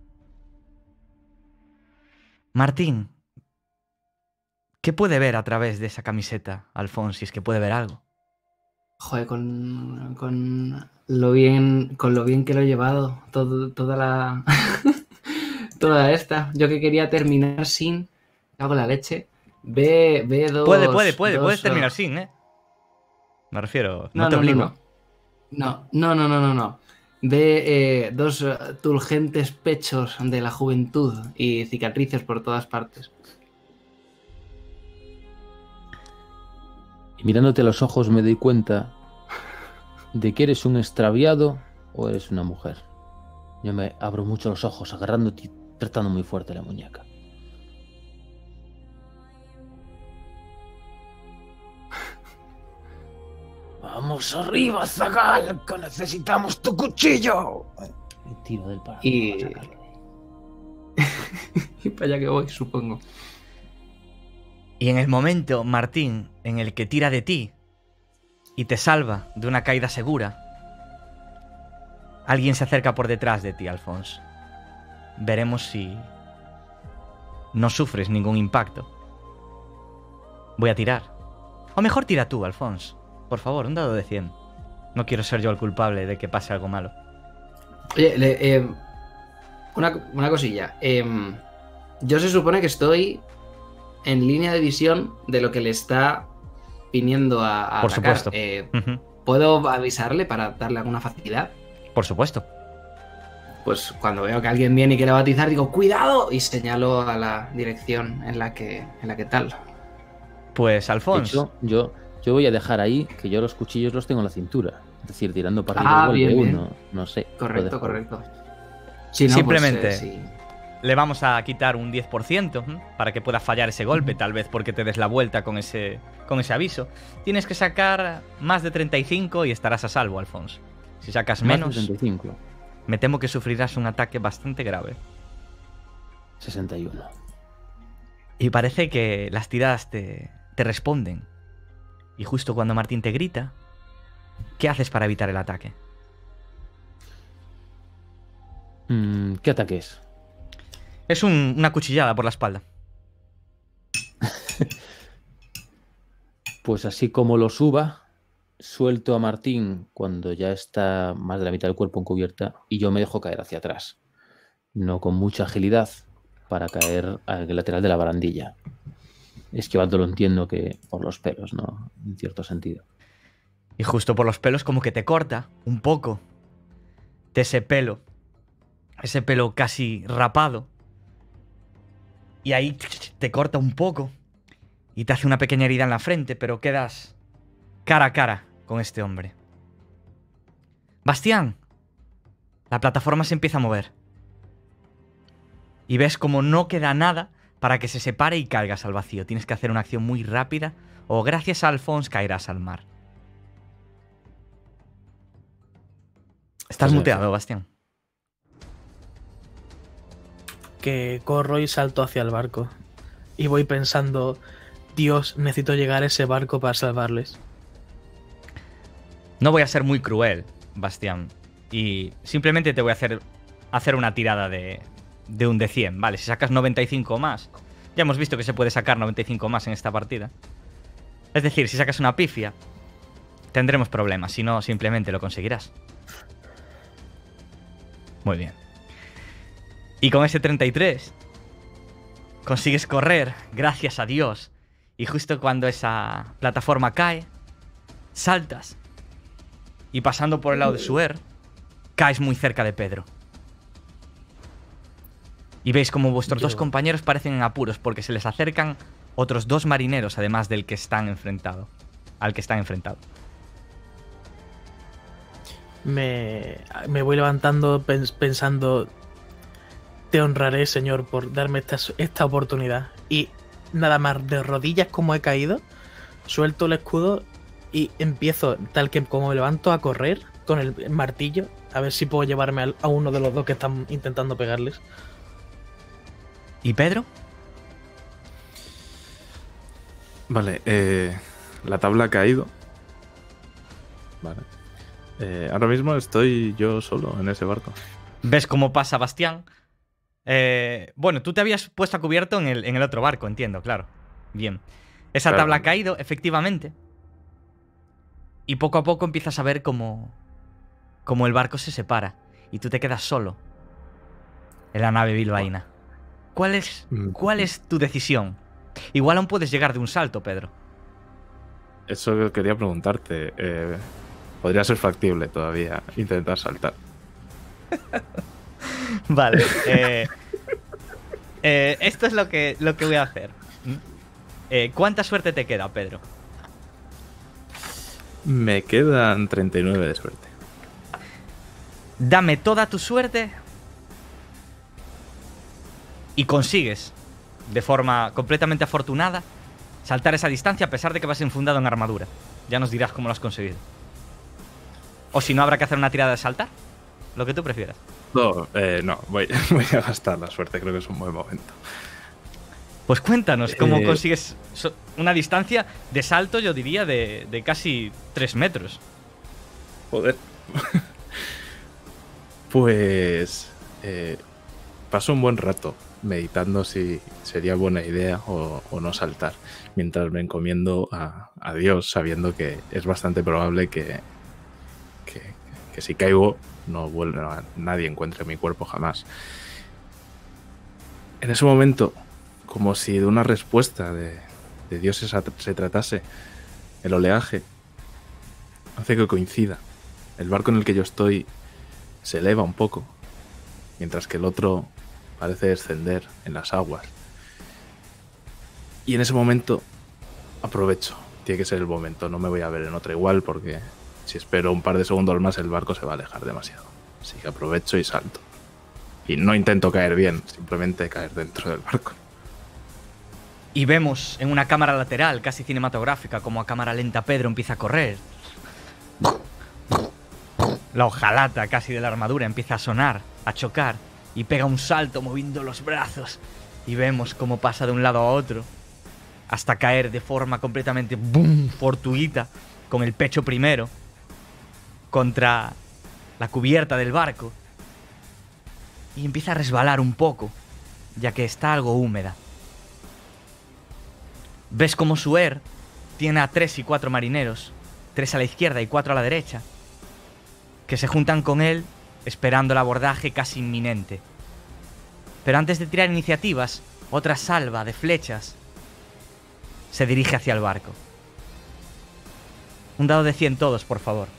Martín, ¿qué puede ver a través de esa camiseta, Alphonse, si es que puede ver algo? Joder, con lo bien que lo he llevado, toda la... toda esta. Yo que quería terminar sin... Hago la leche. Ve dos... Puedes terminar sin, ¿eh? Me refiero, no te obligo. No. Ve dos turgentes pechos de la juventud y cicatrices por todas partes. Y mirándote a los ojos me doy cuenta de que eres un extraviado o eres una mujer. Yo me abro mucho los ojos, agarrándote y tratando muy fuerte la muñeca. ¡Vamos arriba, Zagal! ¡Que necesitamos tu cuchillo! Me tiro del palo. Y para allá que voy, supongo. Y en el momento, Martín, en el que tira de ti y te salva de una caída segura, alguien se acerca por detrás de ti, Alphonse. Veremos si no sufres ningún impacto. Voy a tirar. O mejor tira tú, Alphonse. Por favor, un dado de 100. No quiero ser yo el culpable de que pase algo malo. Oye, una cosilla. Yo se supone que estoy en línea de visión de lo que le está viniendo a Por atacar. supuesto. ¿Puedo avisarle para darle alguna facilidad? Por supuesto. Pues cuando veo que alguien viene y quiere batizar, digo ¡cuidado! Y señalo a la dirección en la que tal. Pues, Alphonse... De hecho, yo voy a dejar ahí que yo los cuchillos los tengo en la cintura. Es decir, tirando para arriba bien, golpe bien. uno. No sé. Correcto. Si no, Simplemente pues, sí. le vamos a quitar un 10% para que pueda fallar ese golpe, tal vez porque te des la vuelta con ese aviso. Tienes que sacar más de 35 y estarás a salvo, Alphonse. Si sacas menos, Más de 35. me temo que sufrirás un ataque bastante grave. 61. Y parece que las tiradas te responden. Y justo cuando Martín te grita, ¿qué haces para evitar el ataque? ¿Qué ataque es? Es una cuchillada por la espalda. Pues así como lo suba, suelto a Martín cuando ya está más de la mitad del cuerpo en cubierta y yo me dejo caer hacia atrás. No con mucha agilidad para caer al lateral de la barandilla. Esquivándolo, entiendo que por los pelos, ¿no? En cierto sentido. Y justo por los pelos como que te corta un poco de ese pelo casi rapado. Y ahí te corta un poco y te hace una pequeña herida en la frente, pero quedas cara a cara con este hombre. Bastián, la plataforma se empieza a mover. Y ves como no queda nada para que se separe y caigas al vacío. Tienes que hacer una acción muy rápida o gracias a Alphonse caerás al mar. Estás muteado, Bastián. Que corro y salto hacia el barco. Y voy pensando, Dios, necesito llegar a ese barco para salvarles. No voy a ser muy cruel, Bastián. Y simplemente te voy a hacer una tirada de un de 100, ¿vale? Si sacas 95 o más, ya hemos visto que se puede sacar 95 más en esta partida. Es decir, si sacas una pifia, tendremos problemas, si no, simplemente lo conseguirás. Muy bien. Y con ese 33, consigues correr, gracias a Dios. Y justo cuando esa plataforma cae, saltas. Y pasando por el lado de Suer, caes muy cerca de Pedro. Y veis como vuestros dos compañeros parecen en apuros porque se les acercan otros 2 marineros, además del que están enfrentado, al que están enfrentados. Me voy levantando pensando, te honraré, señor, por darme esta oportunidad. Y nada más de rodillas como he caído, suelto el escudo y empiezo, tal que como me levanto, a correr con el martillo, a ver si puedo llevarme a uno de los dos que están intentando pegarles. ¿Y Pedro? Vale, la tabla ha caído. Vale. Ahora mismo estoy yo solo en ese barco. ¿Ves cómo pasa Bastián? Bueno, tú te habías puesto a cubierto en el otro barco, entiendo, claro. Bien. Esa Claro. tabla ha caído, efectivamente. Y poco a poco empiezas a ver cómo el barco se separa. Y tú te quedas solo en la nave bilbaína. ¿Cuál es tu decisión? Igual aún puedes llegar de un salto, Pedro. Eso quería preguntarte. Podría ser factible todavía intentar saltar. Vale. Esto es lo que voy a hacer. ¿Cuánta suerte te queda, Pedro? Me quedan 39 de suerte. Dame toda tu suerte y consigues, de forma completamente afortunada, saltar esa distancia a pesar de que vas enfundado en armadura. Ya nos dirás cómo lo has conseguido. O si no, habrá que hacer una tirada de saltar. Lo que tú prefieras. No, voy a gastar la suerte, creo que es un buen momento. Pues cuéntanos cómo consigues una distancia de salto, yo diría, de casi 3 metros. Joder. Pues paso un buen rato meditando si sería buena idea o no saltar, mientras me encomiendo a Dios, sabiendo que es bastante probable que si caigo nadie encuentre mi cuerpo jamás. En ese momento, como si de una respuesta de Dios se tratase, el oleaje hace que coincida. El barco en el que yo estoy se eleva un poco, mientras que el otro parece descender en las aguas. Y en ese momento aprovecho. Tiene que ser el momento, no me voy a ver en otra igual, porque si espero un par de segundos más el barco se va a alejar demasiado. Así que aprovecho y salto. Y no intento caer bien, simplemente caer dentro del barco. Y vemos en una cámara lateral, casi cinematográfica, como a cámara lenta Pedro empieza a correr. La hojalata casi de la armadura empieza a sonar, a chocar, y pega un salto moviendo los brazos. Y vemos cómo pasa de un lado a otro, hasta caer de forma completamente ¡boom! Fortuita, con el pecho primero, contra la cubierta del barco. Y empieza a resbalar un poco, ya que está algo húmeda. Ves como Suer tiene a 3 y 4 marineros, 3 a la izquierda y 4 a la derecha, que se juntan con él esperando el abordaje casi inminente. Pero antes de tirar iniciativas, otra salva de flechas se dirige hacia el barco. Un dado de 100 todos, por favor.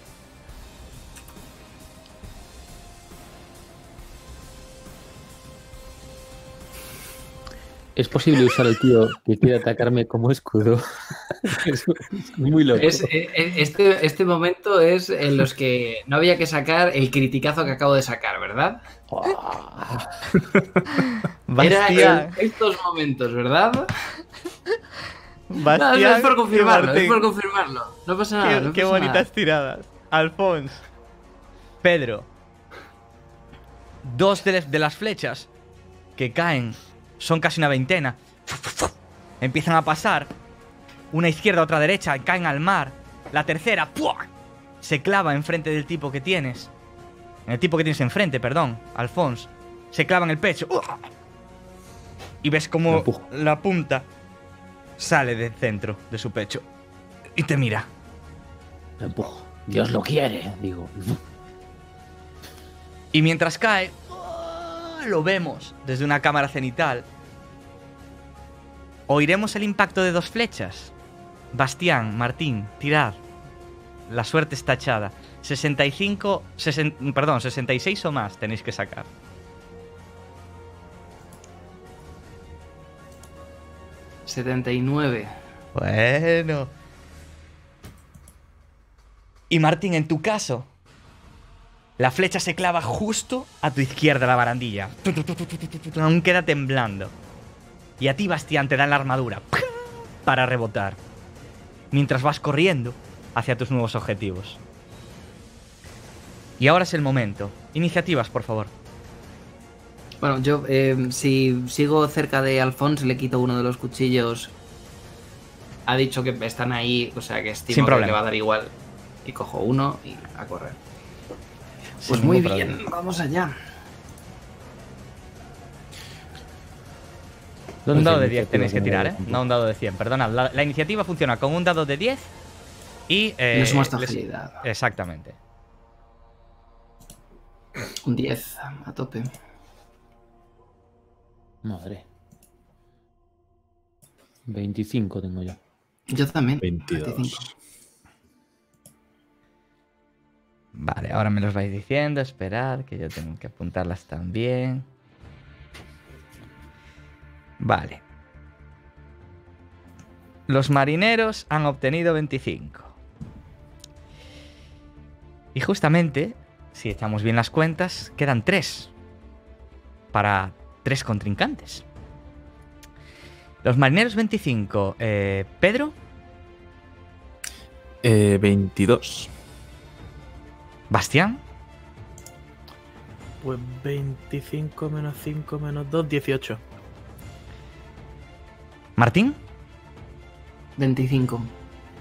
¿Es posible usar al tío que quiere atacarme como escudo? Es muy loco. Este momento es en los que no había que sacar el criticazo que acabo de sacar, ¿verdad? Era en estos momentos, ¿verdad? Bastián, no, es por confirmarlo, No pasa nada. Qué bonitas tiradas. Alphonse. Pedro. 2 de las flechas que caen son casi una veintena. Empiezan a pasar. Una izquierda, otra derecha, caen al mar. La tercera, ¡pua!, se clava enfrente del tipo que tienes. En el tipo que tienes enfrente, perdón, Alphonse. Se clava en el pecho. Y ves como la punta sale del centro de su pecho y te mira. Me empujo. Dios lo quiere, digo. Y mientras cae, lo vemos desde una cámara cenital. Oiremos el impacto de 2 flechas. Bastián, Martín, tirad. La suerte está echada. 66 o más tenéis que sacar. 79. Bueno. Y Martín, en tu caso, la flecha se clava justo a tu izquierda la barandilla. Aún queda temblando. Y a ti, Bastián, te dan la armadura para rebotar. Mientras vas corriendo hacia tus nuevos objetivos. Y ahora es el momento. Iniciativas, por favor. Bueno, yo si sigo cerca de Alphonse le quito uno de los cuchillos. Ha dicho que están ahí, o sea que estimo Sin que problema. le va a dar igual. Y cojo uno y a correr. Pues Sin muy ningún bien, problema. vamos allá. Un dado de está 10 tenéis que tirar, ¿eh? iniciativa? No un dado de 100. Perdona, la iniciativa funciona con un dado de 10 y... Le sumas tu les- agilidad. Exactamente. Un 10 a tope. Madre. 25 tengo yo. Yo también. 22. 25. Vale, ahora me los vais diciendo. Esperad, que yo tengo que apuntarlas también. Vale. Los marineros han obtenido 25. Y justamente, si echamos bien las cuentas, quedan 3 para 3 contrincantes. Los marineros 25. Pedro, 22. Bastián, Pues 25 menos 5 menos 2, 18. Martín 25.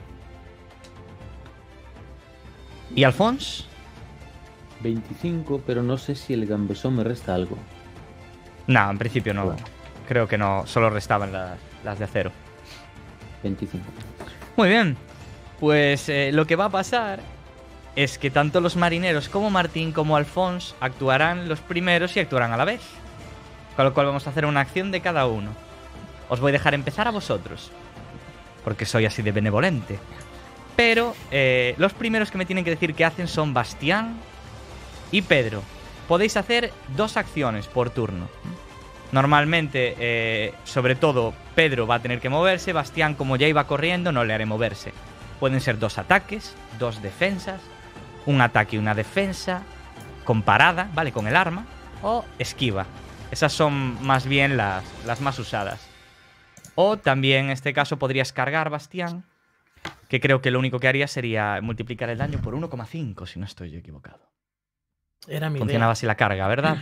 y Alphonse. 25, pero no sé si el gambesón me resta algo. No, en principio no. Bueno. Creo que no, solo restaban las de acero. 25. Muy bien. Pues lo que va a pasar es que tanto los marineros como Martín como Alphonse actuarán los primeros y actuarán a la vez. Con lo cual vamos a hacer una acción de cada uno. Os voy a dejar empezar a vosotros, porque soy así de benevolente. Pero los primeros que me tienen que decir qué hacen son Bastián y Pedro. Podéis hacer 2 acciones por turno. Normalmente, sobre todo, Pedro va a tener que moverse. Bastián, como ya iba corriendo, no le haré moverse. Pueden ser 2 ataques, 2 defensas, un ataque y una defensa, con parada, ¿vale? Con el arma, o esquiva. Esas son más bien las más usadas. O también, en este caso, podrías cargar, Bastián, que creo que lo único que haría sería multiplicar el daño por 1,5, si no estoy yo equivocado. Era mi Funcionaba idea. así la carga, ¿verdad?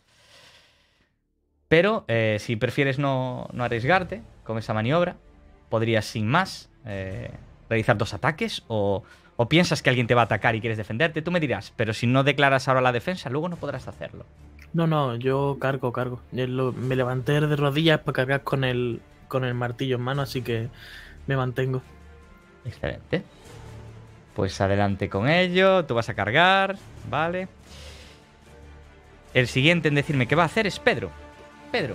Pero si prefieres no arriesgarte con esa maniobra, podrías sin más realizar 2 ataques o piensas que alguien te va a atacar y quieres defenderte, tú me dirás, pero si no declaras ahora la defensa, luego no podrás hacerlo. No, yo cargo. Me levanté de rodillas para cargar con el martillo en mano, así que me mantengo. Excelente. Pues adelante con ello, tú vas a cargar, ¿vale? El siguiente en decirme qué va a hacer es Pedro. Pedro.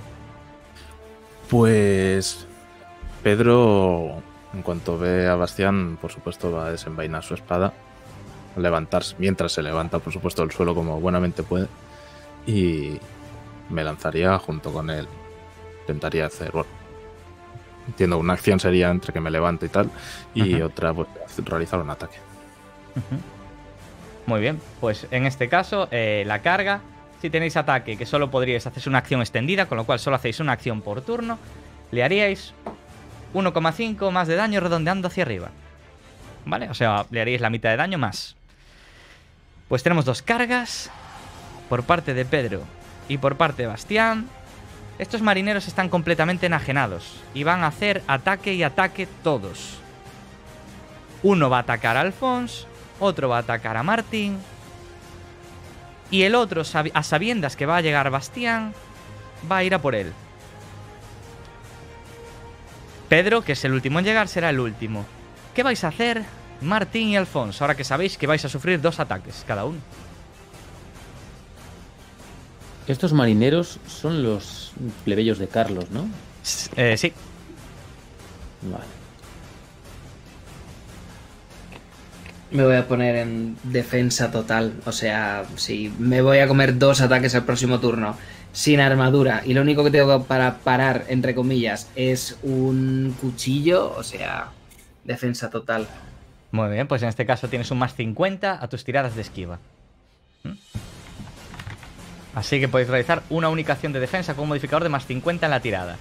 Pues Pedro, en cuanto ve a Bastián, por supuesto va a desenvainar su espada, a levantarse, mientras se levanta, por supuesto, del suelo como buenamente puede, y me lanzaría junto con él. Intentaría hacer, bueno, entiendo, una acción sería entre que me levante y tal, y Ujú. otra, pues, realizar un ataque. Ujú. Muy bien, pues en este caso, la carga, si tenéis ataque, que solo podríais hacer una acción extendida, con lo cual solo hacéis una acción por turno, le haríais 1,5 más de daño redondeando hacia arriba. ¿Vale? O sea, le haríais la mitad de daño más. Pues tenemos 2 cargas, por parte de Pedro y por parte de Bastián. Estos marineros están completamente enajenados y van a hacer ataque y ataque todos. Uno va a atacar a Alphonse, otro va a atacar a Martín, y el otro, a sabiendas que va a llegar Bastián, va a ir a por él. Pedro, que es el último en llegar, será el último. ¿Qué vais a hacer, Martín y Alphonse, ahora que sabéis que vais a sufrir 2 ataques cada uno? Estos marineros son los plebeyos de Carlos, ¿no? Sí. Vale. Me voy a poner en defensa total. O sea, si me voy a comer 2 ataques el próximo turno sin armadura y lo único que tengo para parar, entre comillas, es un cuchillo, o sea, defensa total. Muy bien, pues en este caso tienes un más 50 a tus tiradas de esquiva. Así que podéis realizar una única acción de defensa con un modificador de más 50 en la tirada.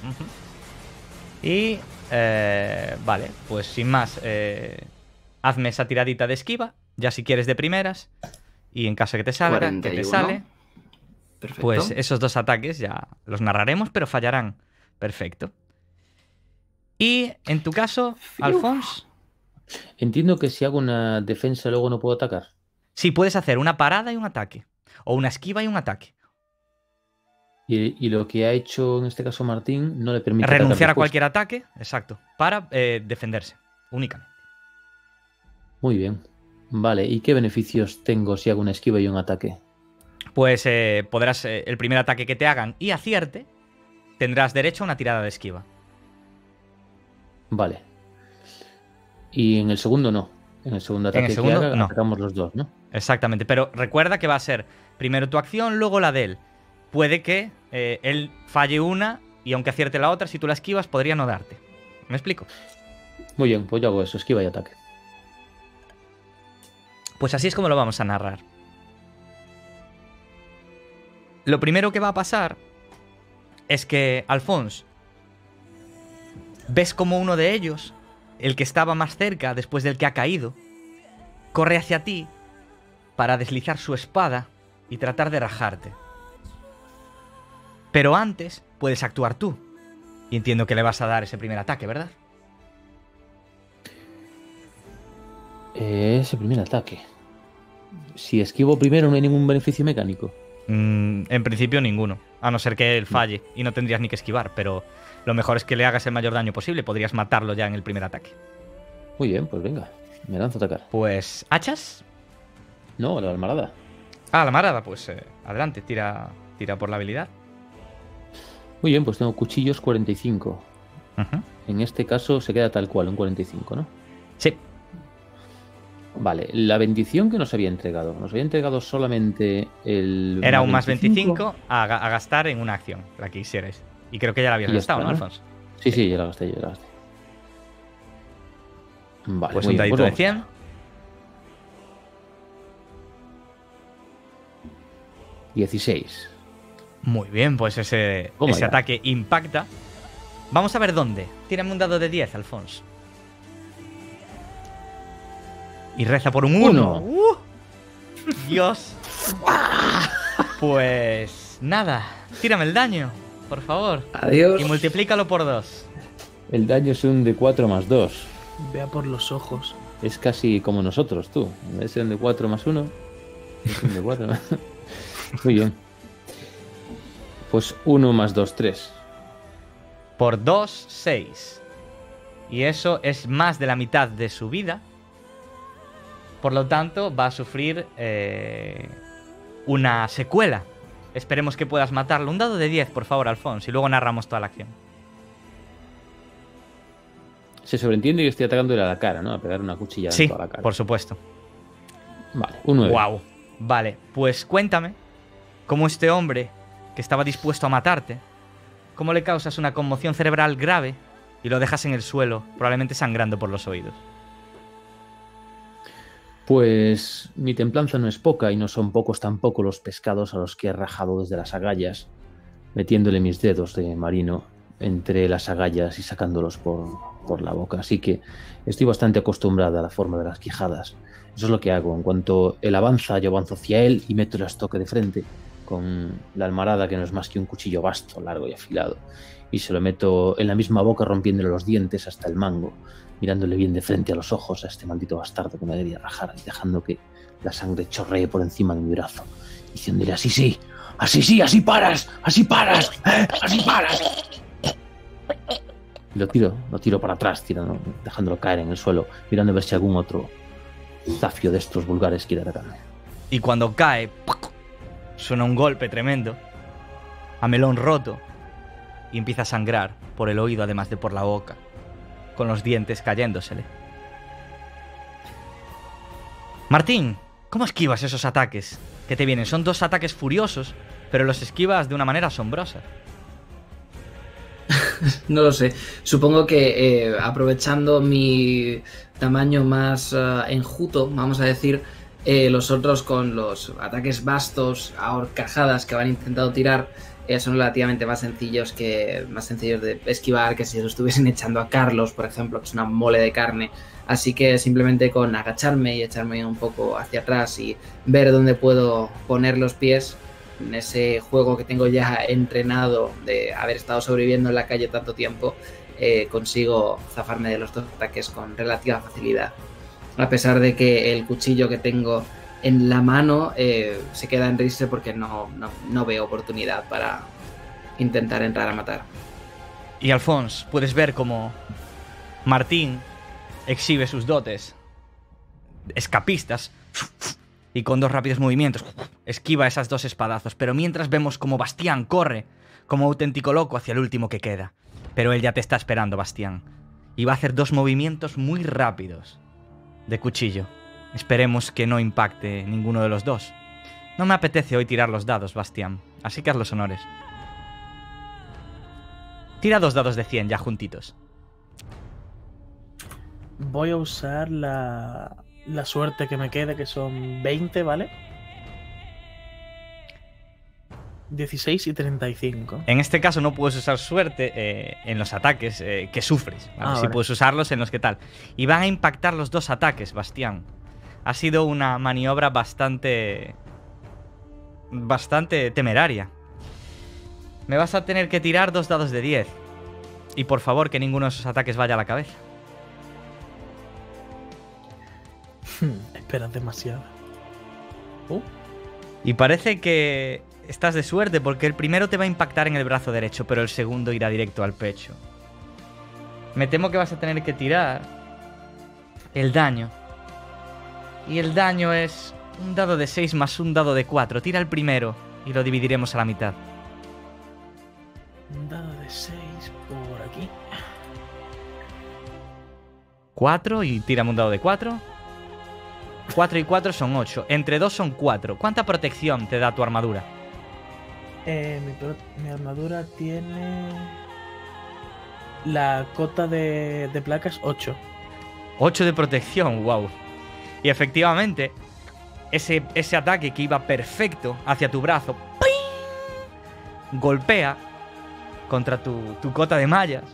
Y... vale, pues sin más, hazme esa tiradita de esquiva, ya si quieres de primeras. Y en caso de que te salga, 41. que te sale, Perfecto. pues esos 2 ataques ya los narraremos, pero fallarán. Perfecto. Y en tu caso, Alphonse, Entiendo que si hago una defensa luego no puedo atacar. sí puedes hacer una parada y un ataque. O una esquiva y un ataque. Y lo que ha hecho en este caso Martín no le permite Renunciar atacar a después. cualquier ataque, exacto, para defenderse, únicamente. Muy bien. Vale, ¿y qué beneficios tengo si hago una esquiva y un ataque? Pues podrás, el primer ataque que te hagan y acierte, tendrás derecho a una tirada de esquiva. Vale. Y en el segundo no. En el segundo En el ataque segundo, que haga, no. atacamos los dos, ¿no? Exactamente, pero recuerda que va a ser primero tu acción, luego la de él. Puede que él falle una y aunque acierte la otra, si tú la esquivas, podría no darte. ¿Me explico? Muy bien, pues yo hago eso, esquiva y ataque. Pues así es como lo vamos a narrar. Lo primero que va a pasar es que, Alphonse, ves como uno de ellos, el que estaba más cerca después del que ha caído, corre hacia ti para deslizar su espada y tratar de rajarte. Pero antes puedes actuar tú. Y entiendo que le vas a dar ese primer ataque, ¿verdad? Ese primer ataque. Si esquivo primero no hay ningún beneficio mecánico. En principio ninguno, a no ser que él falle y no tendrías ni que esquivar, pero lo mejor es que le hagas el mayor daño posible, podrías matarlo ya en el primer ataque. Muy bien, pues venga, me lanzo a atacar. Pues, ¿hachas? No, la almarada. Ah, la marada, pues adelante, tira por la habilidad. Muy bien, pues tengo cuchillos 45. Ujú. En este caso se queda tal cual, un 45, ¿no? Sí, Vale, la bendición que nos había entregado. Nos había entregado solamente el... era un más 25 a gastar en una acción, la que quisierais. Y creo que ya la habías Y ya gastado, está, ¿no, ¿no? Alphonse? Sí, ya la gasté, yo ya la gasté. Vale, Pues muy un bien, dadito de vamos. 100. 16. Muy bien, pues ese Toma ya. ataque impacta. Vamos a ver dónde. Tírame un dado de 10, Alphonse. Y reza por un 1. Uno. Dios. Pues nada, tírame el daño, por favor. Adiós. Y multiplícalo por 2. El daño es un de 4 más 2. Vea por los ojos. Es casi como nosotros, tú. En vez de ser un de 4 más 1, es un de 4 más... Muy bien. Pues 1 más 2, 3. Por 2, 6. Y eso es más de la mitad de su vida. Por lo tanto, va a sufrir una secuela. Esperemos que puedas matarlo. Un dado de 10, por favor, Alphonse. Y luego narramos toda la acción. Se sobreentiende que estoy atacándole a la cara, ¿no? A pegar una cuchilla Sí, en toda la cara. por supuesto. Vale, un 9. Wow. Vale, pues cuéntame cómo este hombre que estaba dispuesto a matarte, cómo le causas una conmoción cerebral grave y lo dejas en el suelo, probablemente sangrando por los oídos. Pues mi templanza no es poca y no son pocos tampoco los pescados a los que he rajado desde las agallas, metiéndole mis dedos de marino entre las agallas y sacándolos por la boca. Así que estoy bastante acostumbrada a la forma de las quijadas. Eso es lo que hago. En cuanto él avanza, yo avanzo hacia él y meto el estoque de frente con la almarada, que no es más que un cuchillo vasto, largo y afilado. Y se lo meto en la misma boca, rompiéndole los dientes hasta el mango, mirándole bien de frente a los ojos a este maldito bastardo que me debía rajar y dejando que la sangre chorree por encima de mi brazo, diciéndole así sí, así paras, así paras. Y lo tiro para atrás, dejándolo caer en el suelo, mirando a ver si algún otro zafio de estos vulgares quiere atacarme. Y cuando cae, ¡pac!, suena un golpe tremendo, a melón roto, y empieza a sangrar por el oído además de por la boca, con los dientes cayéndosele. Martín, ¿cómo esquivas esos ataques que te vienen. Son 2 ataques furiosos, pero los esquivas de una manera asombrosa. No lo sé. Supongo que aprovechando mi tamaño más enjuto, vamos a decir, los otros con los ataques vastos a horcajadas que van intentando tirar son relativamente más sencillos de esquivar que si los estuviesen echando a Carlos, por ejemplo, que es una mole de carne. Así que simplemente con agacharme y echarme un poco hacia atrás y ver dónde puedo poner los pies, en ese juego que tengo ya entrenado de haber estado sobreviviendo en la calle tanto tiempo, consigo zafarme de los 2 ataques con relativa facilidad. A pesar de que el cuchillo que tengo en la mano se queda en riste porque no veo oportunidad para intentar entrar a matar. Y Alphonse, puedes ver como Martín exhibe sus dotes escapistas y con 2 rápidos movimientos esquiva esas 2 espadazos. Pero mientras vemos como Bastián corre como auténtico loco hacia el último que queda. Pero él ya te está esperando, Bastián. Y va a hacer 2 movimientos muy rápidos de cuchillo. Esperemos que no impacte ninguno de los 2. No me apetece hoy tirar los dados, Bastián, así que haz los honores. Tira 2 dados de 100 ya juntitos. Voy a usar la suerte que me quede, que son 20, ¿vale? 16 y 35. En este caso no puedes usar suerte en los ataques que sufres, ¿vale? Sí vale. puedes usarlos en los que tal. Y van a impactar los 2 ataques, Bastián. Ha sido una maniobra bastante temeraria. Me vas a tener que tirar 2 dados de 10. Y por favor, que ninguno de esos ataques vaya a la cabeza. Esperas demasiado. Y parece que estás de suerte porque el primero te va a impactar en el brazo derecho, pero el segundo irá directo al pecho. Me temo que vas a tener que tirar el daño. Y el daño es un dado de 6 más un dado de 4. Tira el primero y lo dividiremos a la mitad. Un dado de 6 por aquí. 4 y tírame un dado de 4. 4 y 4 son 8. Entre 2 son 4. ¿Cuánta protección te da tu armadura? Mi armadura tiene... La cota de placas 8. 8 de protección, wow. Y efectivamente, ese ataque que iba perfecto hacia tu brazo, ¡ping!, golpea contra tu cota de mallas.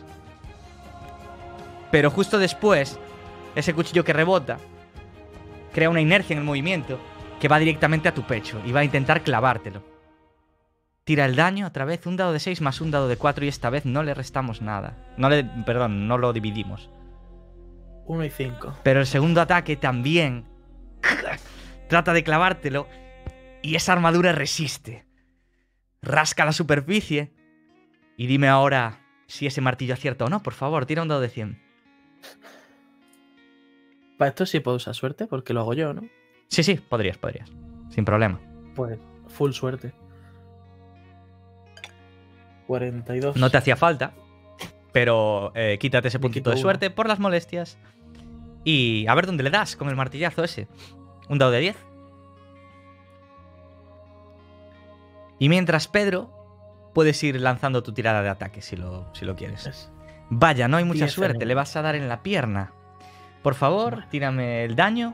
Pero justo después, ese cuchillo que rebota crea una inercia en el movimiento que va directamente a tu pecho y va a intentar clavártelo. Tira el daño otra vez, un dado de 6 más un dado de 4 y esta vez no le restamos nada. No lo dividimos. 1 y 5. Pero el segundo ataque también trata de clavártelo y esa armadura resiste. Rasca la superficie. Y dime ahora si ese martillo acierta o no, por favor, tira un dado de 100. Para esto sí puedo usar suerte porque lo hago yo, ¿no? Sí, podrías. Sin problema. Pues full suerte. 42. No te hacía falta, pero quítate ese Me puntito quito de uno. suerte por las molestias. Y a ver dónde le das con el martillazo ese. Un dado de 10. Y mientras, Pedro, puedes ir lanzando tu tirada de ataque si lo quieres. Vaya, no hay mucha 10 suerte. también. Le vas a dar en la pierna. Por favor, tírame el daño.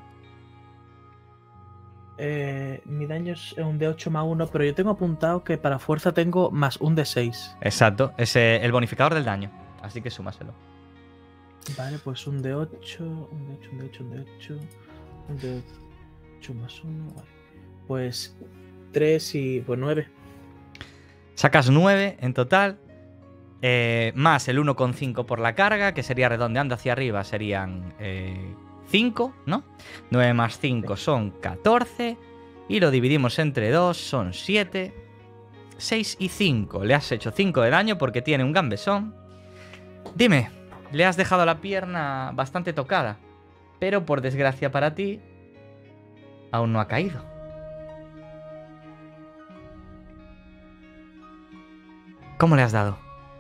Mi daño es un de 8 más 1, pero yo tengo apuntado que para fuerza tengo más un de 6. Exacto, es el bonificador del daño. Así que súmaselo. Vale, pues un de 8, un de 8, un de 8, un de 8, un de 8 más 1. Vale. Pues 3 y pues 9. Sacas 9 en total. Más el 1,5 por la carga, que sería redondeando hacia arriba, serían 5, ¿no? 9 más 5 son 14. Y lo dividimos entre 2, son 7. 6 y 5. Le has hecho 5 de daño porque tiene un gambesón. Dime, le has dejado la pierna bastante tocada. Pero por desgracia para ti, aún no ha caído. ¿Cómo le has dado?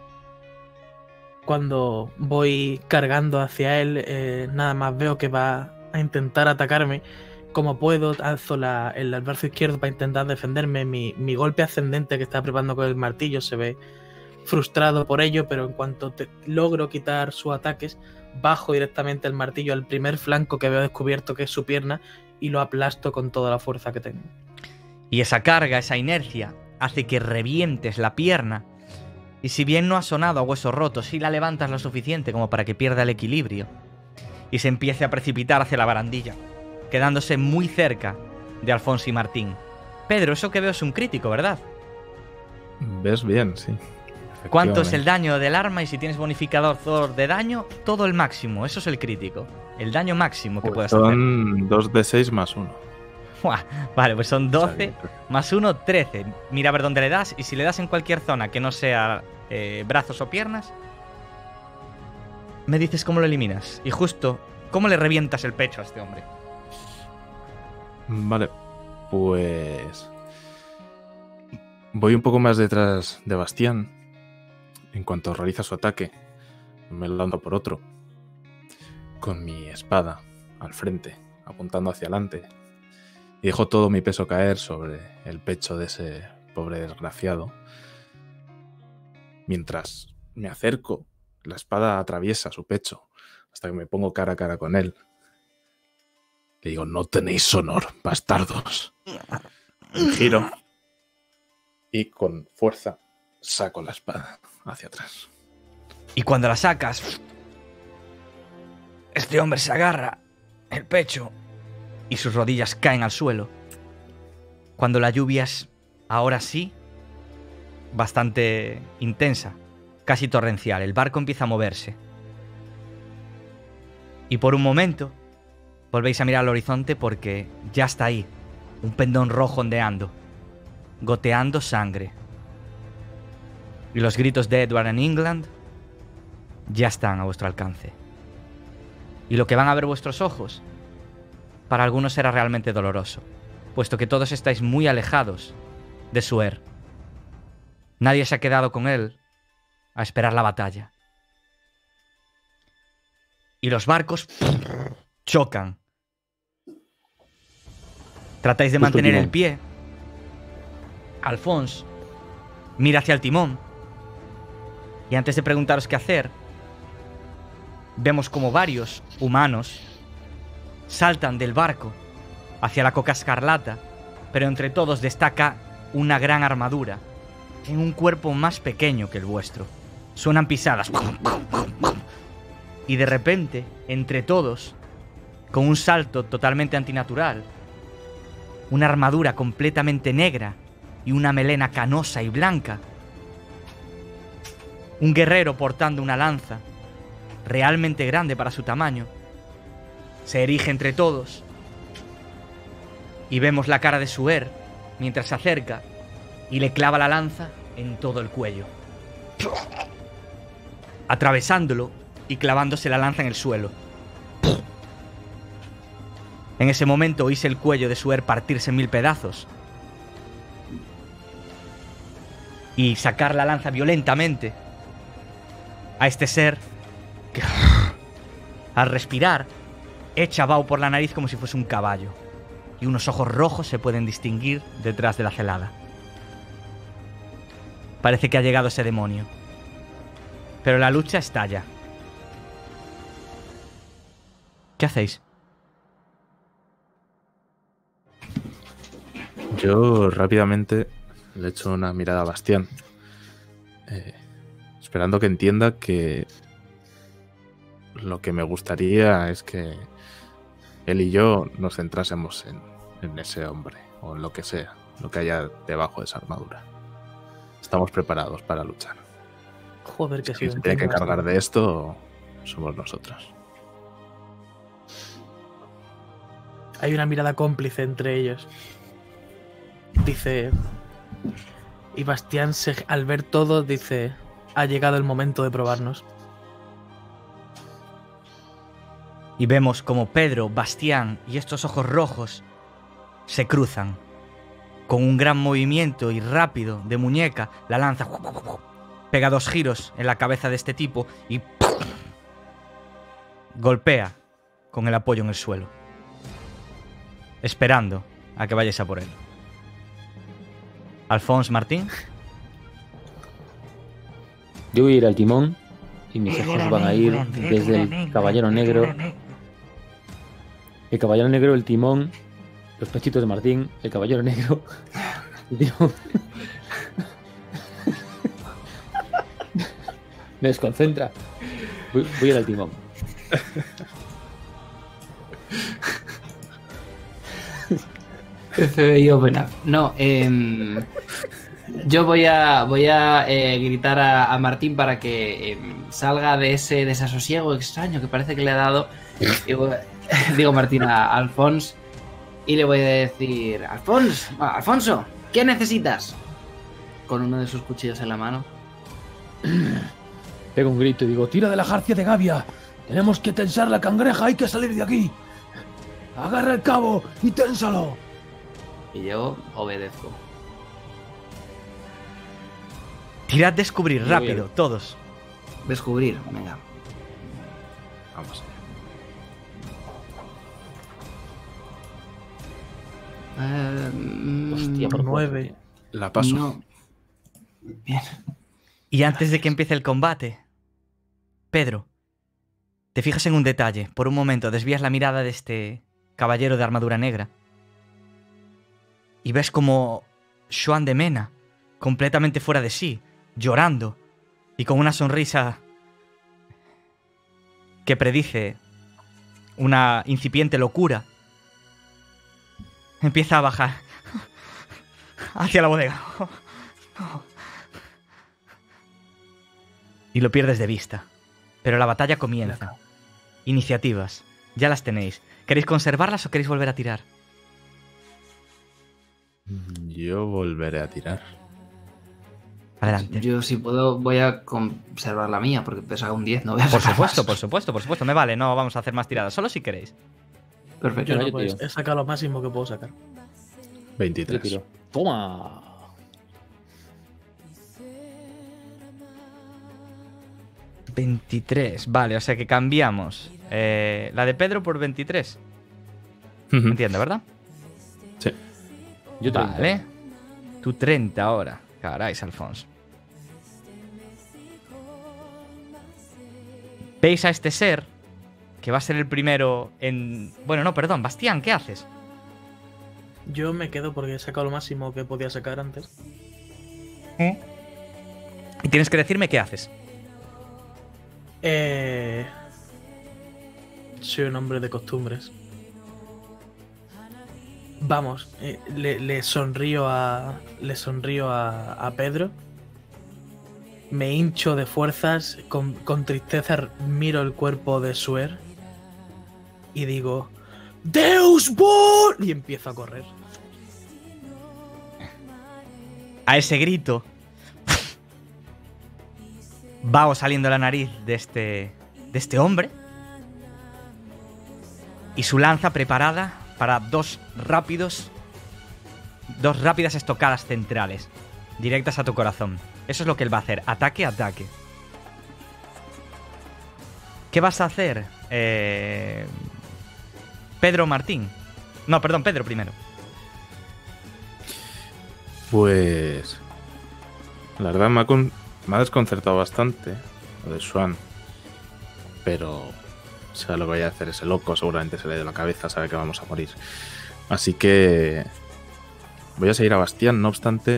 Cuando voy cargando hacia él, nada más veo que va a intentar atacarme como puedo, alzo el brazo izquierdo para intentar defenderme. Mi golpe ascendente que estaba preparando con el martillo se ve frustrado por ello, pero en cuanto logro quitar sus ataques, bajo directamente el martillo al primer flanco que veo descubierto, que es su pierna, y lo aplasto con toda la fuerza que tengo. Y esa carga, esa inercia, hace que revientes la pierna. Y si bien no ha sonado a huesos rotos, sí la levantas lo suficiente como para que pierda el equilibrio y se empiece a precipitar hacia la barandilla, quedándose muy cerca de Alfonso y Martín. Pedro, eso que veo es un crítico, ¿verdad? ¿Ves bien? Sí. ¿Cuánto es el daño del arma? Y si tienes bonificador de daño, todo el máximo. Eso es el crítico. El daño máximo que puedas hacer. Son 2d6 más 1. Vale, pues son 12 más 1, 13. Mira a ver dónde le das. Y si le das en cualquier zona que no sea brazos o piernas, me dices cómo lo eliminas. Y justo, ¿cómo le revientas el pecho a este hombre? Vale, pues voy un poco más detrás de Bastián. En cuanto realiza su ataque, me lanzo por otro, con mi espada al frente, apuntando hacia adelante, y dejo todo mi peso caer sobre el pecho de ese pobre desgraciado. Mientras me acerco, la espada atraviesa su pecho hasta que me pongo cara a cara con él. Le digo: no tenéis honor, bastardos. Me giro y con fuerza saco la espada hacia atrás. Y cuando la sacas, este hombre se agarra el pecho y sus rodillas caen al suelo. Cuando la lluvia es, ahora sí, bastante intensa, casi torrencial, el barco empieza a moverse. Y por un momento volvéis a mirar al horizonte porque ya está ahí, un pendón rojo ondeando, goteando sangre. Y los gritos de Edward en England ya están a vuestro alcance. Y lo que van a ver vuestros ojos, para algunos será realmente doloroso, puesto que todos estáis muy alejados de Suer. Nadie se ha quedado con él a esperar la batalla. Y los barcos chocan. Tratáis de mantener el pie. Alphonse mira hacia el timón. Y antes de preguntaros qué hacer, vemos como varios humanos saltan del barco hacia la Coca Escarlata, pero entre todos destaca una gran armadura en un cuerpo más pequeño que el vuestro. Suenan pisadas. Y de repente, entre todos, con un salto totalmente antinatural, una armadura completamente negra y una melena canosa y blanca, un guerrero portando una lanza realmente grande para su tamaño, se erige entre todos y vemos la cara de Suer mientras se acerca y le clava la lanza en todo el cuello, atravesándolo y clavándose la lanza en el suelo. En ese momento oís el cuello de Suer partirse en 1000 pedazos y sacar la lanza violentamente a este ser que, al respirar, echa vaho por la nariz como si fuese un caballo, y unos ojos rojos se pueden distinguir detrás de la celada. Parece que ha llegado ese demonio, pero la lucha estalla. ¿Qué hacéis? Yo rápidamente le echo una mirada a Bastián, esperando que entienda que lo que me gustaría es que él y yo nos centrásemos en ese hombre, o en lo que sea, lo que haya debajo de esa armadura. Estamos preparados para luchar. Joder, que Si se tiene que cargar de esto, somos nosotros. Hay una mirada cómplice entre ellos. Dice... Y Bastián, al ver todo, dice: ha llegado el momento de probarnos. Y vemos como Pedro, Bastián y estos ojos rojos se cruzan. Con un gran movimiento y rápido de muñeca, la lanza pega 2 giros en la cabeza de este tipo y golpea con el apoyo en el suelo. esperando a que vayáis a por él. Alphonse, Martín. Yo voy a ir al timón y mis ojos van a ir desde el caballero negro. El caballero negro, el timón, los pechitos de Martín, el caballero negro, el timón. Me desconcentra. Voy a ir al timón. FBI Open Up. No, yo voy a gritar a Martín para que salga de ese desasosiego extraño que parece que le ha dado. Digo Martín a Alphonse y le voy a decir: Alfonso, ¿qué necesitas? Con uno de sus cuchillos en la mano. Pego un grito y digo: Tira de la jarcia de Gavia. Tenemos que tensar la cangreja, hay que salir de aquí. Agarra el cabo y ténsalo. Y yo obedezco. Tirad descubrir, Muy rápido, bien. todos. Descubrir, venga. Vamos. Hostia, por 9. La paso. No. Bien. Y antes de que empiece el combate, Pedro, te fijas en un detalle. Por un momento desvías la mirada de este caballero de armadura negra y ves como Joan de Mena, completamente fuera de sí, llorando y con una sonrisa que predice una incipiente locura, empieza a bajar hacia la bodega. Y lo pierdes de vista. Pero la batalla comienza. Iniciativas. Ya las tenéis. ¿Queréis conservarlas o queréis volver a tirar? Yo volveré a tirar. Adelante. Yo si puedo voy a conservar la mía porque pesa un 10, no voy a Por sacar supuesto, más. por supuesto, por supuesto. Me vale, no vamos a hacer más tiradas. Solo si queréis. Perfecto. Yo no, yo pues, tiro. he sacado lo máximo que puedo sacar. Yo 23. tiro. ¡Toma! 23. Vale, o sea que cambiamos la de Pedro por 23. Ujú. Entiende, ¿verdad? Sí. Yo 30. Vale. Tú 30 ahora. Caray, Alfonso. Veis a este ser que va a ser el primero en... Bueno, no, perdón. Bastián, ¿qué haces? Yo me quedo porque he sacado lo máximo que podía sacar antes. Y tienes que decirme qué haces. Soy un hombre de costumbres. Vamos, le sonrío a Pedro. Me hincho de fuerzas, con tristeza miro el cuerpo de Suer y digo: ¡Deus Bol! Y empiezo a correr. A ese grito va saliendo la nariz de este hombre y su lanza preparada para dos rápidas estocadas centrales directas a tu corazón. Eso es lo que él va a hacer. Ataque, ataque. ¿Qué vas a hacer? Pedro Martín. No, perdón, Pedro primero. Pues la verdad me ha desconcertado bastante lo de Swan. Pero sea lo que vaya a hacer ese loco, seguramente se le dé la cabeza, sabe que vamos a morir. Así que voy a seguir a Bastián, no obstante,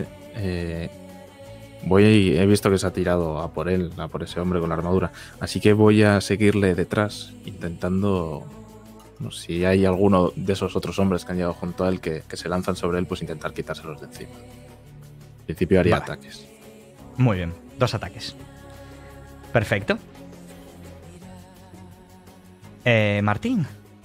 he visto que se ha tirado a por él, a por ese hombre con la armadura. Así que voy a seguirle detrás, intentando, no sé, si hay alguno de esos otros hombres que han llegado junto a él que se lanzan sobre él, pues intentar quitárselos de encima. En principio haría Vale. ataques. Muy bien, 2 ataques. Perfecto. Martín.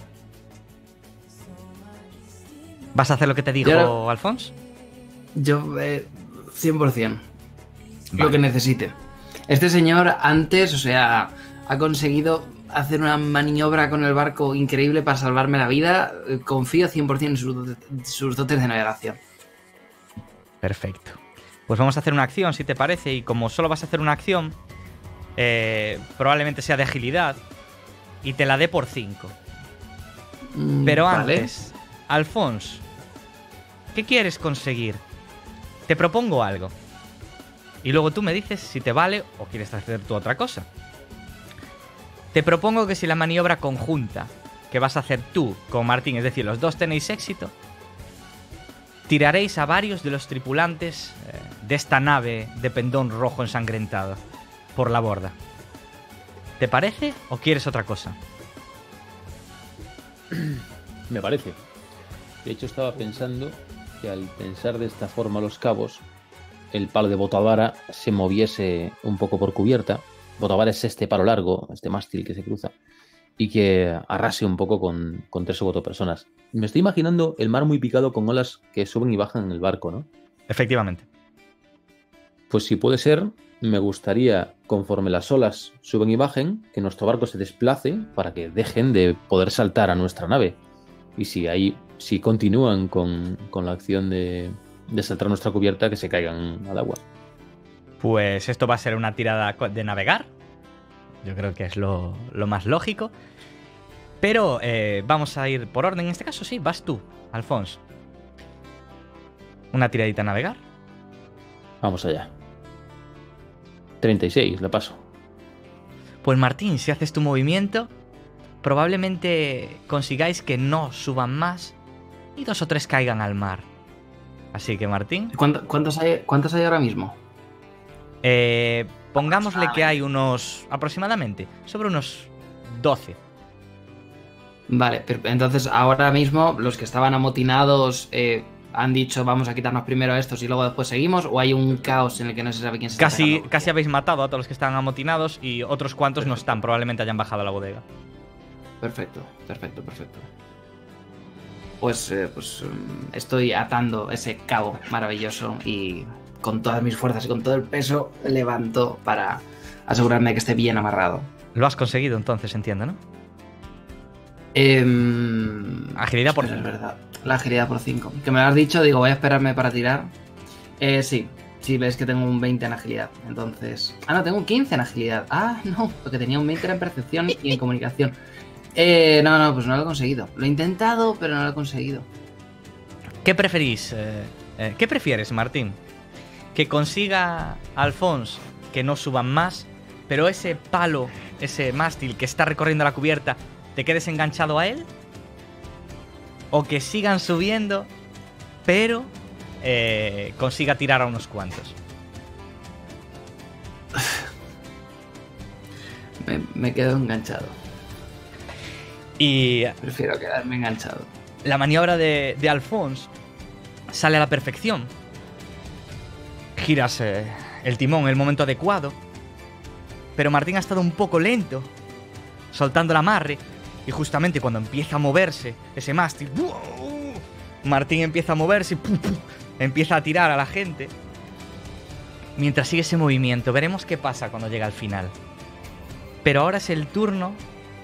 ¿Vas a hacer lo que te dijo Yo- Alphonse? Yo, 100%. Lo Vale. que necesite. Este señor antes, o sea, ha conseguido hacer una maniobra con el barco increíble para salvarme la vida. Confío 100% en sus dotes de navegación. Perfecto. Pues vamos a hacer una acción, si te parece, y como solo vas a hacer una acción, probablemente sea de agilidad, y te la dé por 5. Pero Vale. Alphonse, ¿qué quieres conseguir? Te propongo algo. Y luego tú me dices si te vale o quieres hacer tú otra cosa. Te propongo que si la maniobra conjunta que vas a hacer tú con Martín, es decir, los dos tenéis éxito, tiraréis a varios de los tripulantes de esta nave de pendón rojo ensangrentado por la borda. ¿Te parece o quieres otra cosa? Me parece. De hecho, estaba pensando que al tensar de esta forma los cabos, el palo de Botavara se moviese un poco por cubierta. Botavara es este palo largo, este mástil que se cruza, y que arrase un poco con 3 o 4 personas. Me estoy imaginando el mar muy picado con olas que suben y bajan en el barco, ¿no? Efectivamente. Pues si puede ser, me gustaría, conforme las olas suben y bajen, que nuestro barco se desplace para que dejen de poder saltar a nuestra nave. Y si continúan con la acción de saltar a nuestra cubierta, que se caigan al agua. Pues esto va a ser una tirada de navegar. Yo creo que es lo más lógico. Pero vamos a ir por orden. En este caso sí, vas tú, Alphonse. Una tiradita a navegar. Vamos allá. 36, le paso. Pues Martín, si haces tu movimiento, probablemente consigáis que no suban más y 2 o 3 caigan al mar. Así que Martín... ¿Cuántos hay ahora mismo? Pongámosle que hay aproximadamente, sobre unos 12. Vale, entonces ahora mismo los que estaban amotinados han dicho vamos a quitarnos primero a estos y luego después seguimos, o hay un caos en el que no se sabe quién se está pegando? Casi habéis matado a todos los que estaban amotinados y otros cuantos no están, probablemente hayan bajado a la bodega. Perfecto. Pues estoy atando ese cabo maravilloso y con todas mis fuerzas y con todo el peso levanto para asegurarme de que esté bien amarrado. Lo has conseguido entonces, entiendo, ¿no? Agilidad por 5. Es verdad, la agilidad por 5. Que me lo has dicho, digo, voy a esperarme para tirar. Sí, ves que tengo un 20 en agilidad. Entonces... Ah, no, tengo un 15 en agilidad. Ah, no, porque tenía un 20 en percepción y en comunicación. No, pues no lo he conseguido. Lo he intentado, pero no lo he conseguido. ¿Qué preferís? ¿Qué prefieres, Martín? ¿Que consiga Alphonse que no suban más, pero ese palo, ese mástil que está recorriendo la cubierta, te quedes enganchado a él? ¿O que sigan subiendo, pero consiga tirar a unos cuantos? Me quedo enganchado. Y prefiero quedarme enganchado. La maniobra de Alphonse sale a la perfección. Giras el timón en el momento adecuado, pero Martín ha estado un poco lento, soltando el amarre, y justamente cuando empieza a moverse ese mástil, Martín empieza a moverse y empieza a tirar a la gente. Mientras sigue ese movimiento, veremos qué pasa cuando llega al final. Pero ahora es el turno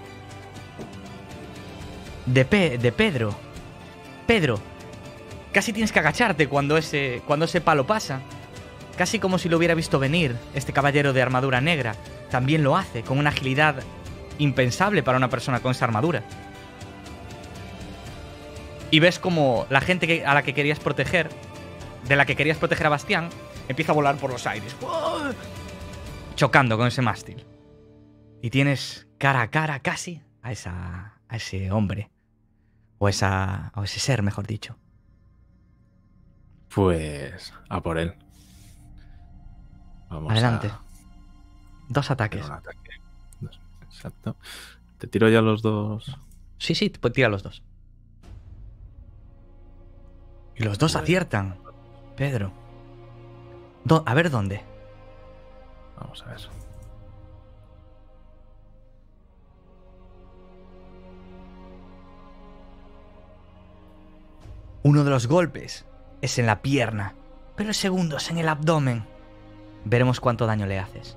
de Pedro. Pedro, casi tienes que agacharte cuando ese palo pasa. Casi como si lo hubiera visto venir. Este caballero de armadura negra también lo hace, con una agilidad impensable para una persona con esa armadura. Y ves como la gente a la que querías proteger, de la que querías proteger a Bastián, empieza a volar por los aires, chocando con ese mástil. Y tienes cara a cara casi a ese hombre. O ese ser, mejor dicho. Pues a por él. Vamos. Adelante. 2 ataques. Un ataque. Exacto. ¿Te tiro ya los 2? Sí, pues tira los 2. Y los 2 aciertan, Pedro. A ver dónde. Vamos a ver. Uno de los golpes es en la pierna, pero el segundo es en el abdomen. Veremos cuánto daño le haces.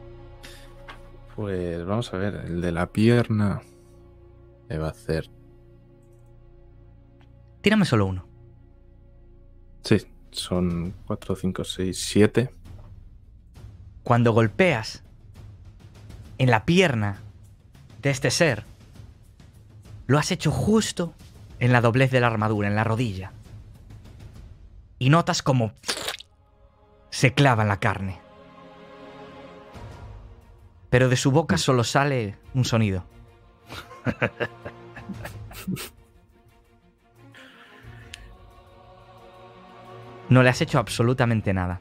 Pues vamos a ver, el de la pierna le va a hacer... Tírame solo uno. Sí, son 4, 5, 6, 7. Cuando golpeas en la pierna de este ser, lo has hecho justo en la doblez de la armadura, en la rodilla. Y notas como se clava en la carne. Pero de su boca solo sale un sonido. No le has hecho absolutamente nada.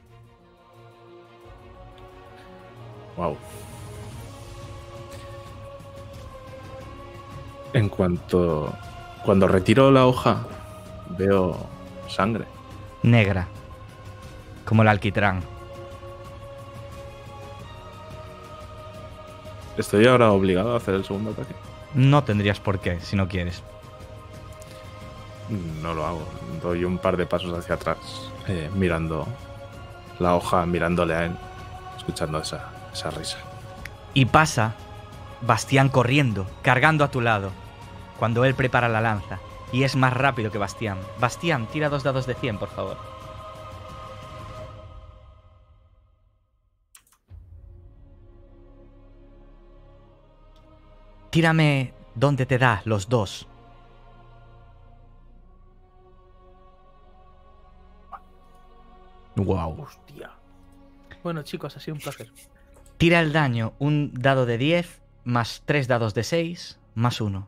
Wow. Cuando retiro la hoja, veo sangre. Negra. Como el alquitrán. ¿Estoy ahora obligado a hacer el segundo ataque? No tendrías por qué, si no quieres. No lo hago. Doy un par de pasos hacia atrás, mirando la hoja, mirándole a él, escuchando esa risa. Y pasa Bastián corriendo, cargando a tu lado, cuando él prepara la lanza. Y es más rápido que Bastián. Bastián, tira 2 dados de 100, por favor. Tírame dónde te da los 2. Wow. Hostia. Bueno, chicos, ha sido un placer. Tira el daño, un dado de 10, más 3 dados de 6, más 1.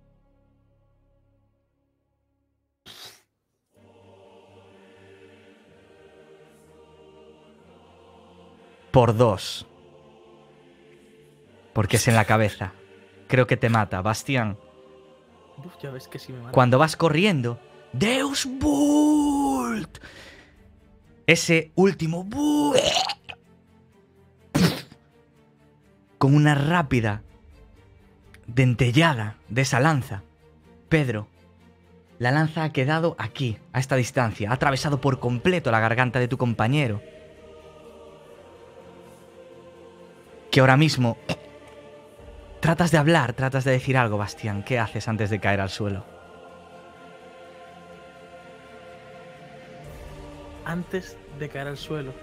Por 2. Porque es en la cabeza. Creo que te mata, Bastián. Uf, ya ves que sí me mata. Cuando vas corriendo, Deus Vult. Ese último con una rápida dentellada de esa lanza. Pedro, la lanza ha quedado aquí, a esta distancia. Ha atravesado por completo la garganta de tu compañero, que ahora mismo tratas de hablar, tratas de decir algo, Bastián. ¿Qué haces antes de caer al suelo? Antes de caer al suelo,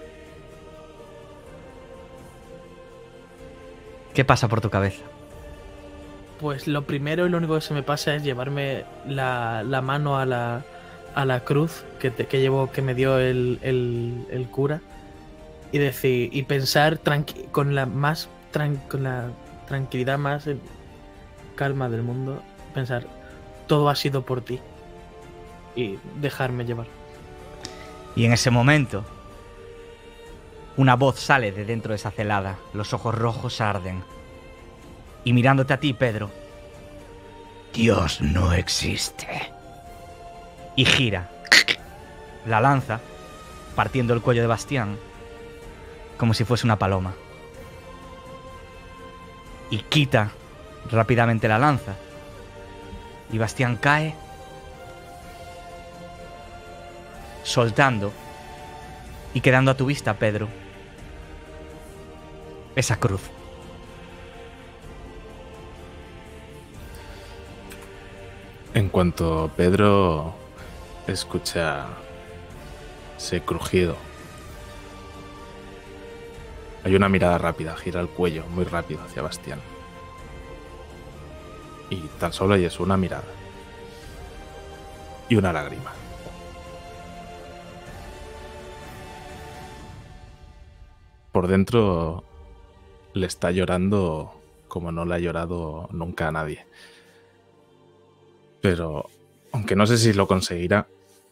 ¿Qué pasa por tu cabeza? pues lo primero y lo único que se me pasa es llevarme la mano a la cruz que me dio el cura y decir y pensar con la tranquilidad más calma del mundo, pensar todo ha sido por ti y dejarme llevar. Y en ese momento, una voz sale de dentro de esa celada. Los ojos rojos arden. Y mirándote a ti, Pedro, Dios no existe. Y gira la lanza, partiendo el cuello de Bastián, como si fuese una paloma. Y quita rápidamente la lanza. Y Bastián cae, soltando y quedando a tu vista, Pedro, esa cruz. En cuanto Pedro escucha ese crujido, hay una mirada rápida, gira el cuello muy rápido hacia Bastián. Y tan solo hay eso, una mirada. Y una lágrima. Por dentro le está llorando como no le ha llorado nunca a nadie. Pero, aunque no sé si lo conseguirá,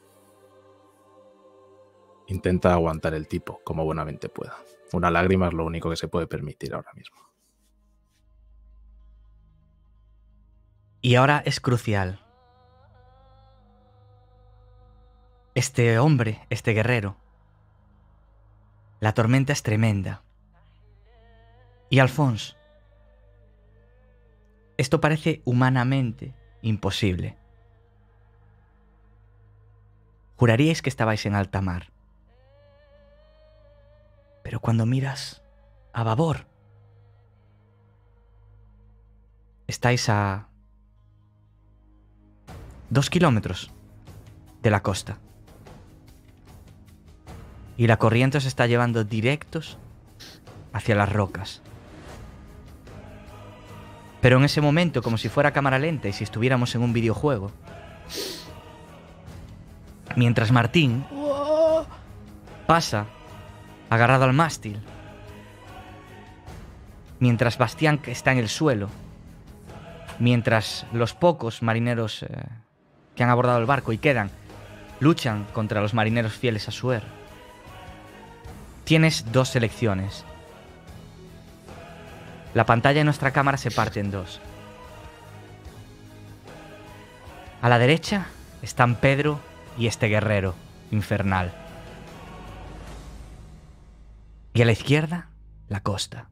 intenta aguantar el tipo como buenamente pueda. Una lágrima es lo único que se puede permitir ahora mismo. Y ahora es crucial. Este hombre, este guerrero, la tormenta es tremenda. Y Alphonse, esto parece humanamente imposible. Juraríais que estabais en alta mar. Pero cuando miras a babor, estáis a 2 kilómetros de la costa. Y la corriente os está llevando directos hacia las rocas. Pero en ese momento, como si fuera cámara lenta y si estuviéramos en un videojuego, Mientras Martín pasa agarrado al mástil, mientras Bastián está en el suelo, mientras los pocos marineros que han abordado el barco y quedan luchan contra los marineros fieles a Suer, tienes dos elecciones. La pantalla de nuestra cámara se parte en dos. A la derecha están Pedro y este guerrero infernal. Y a la izquierda, la costa.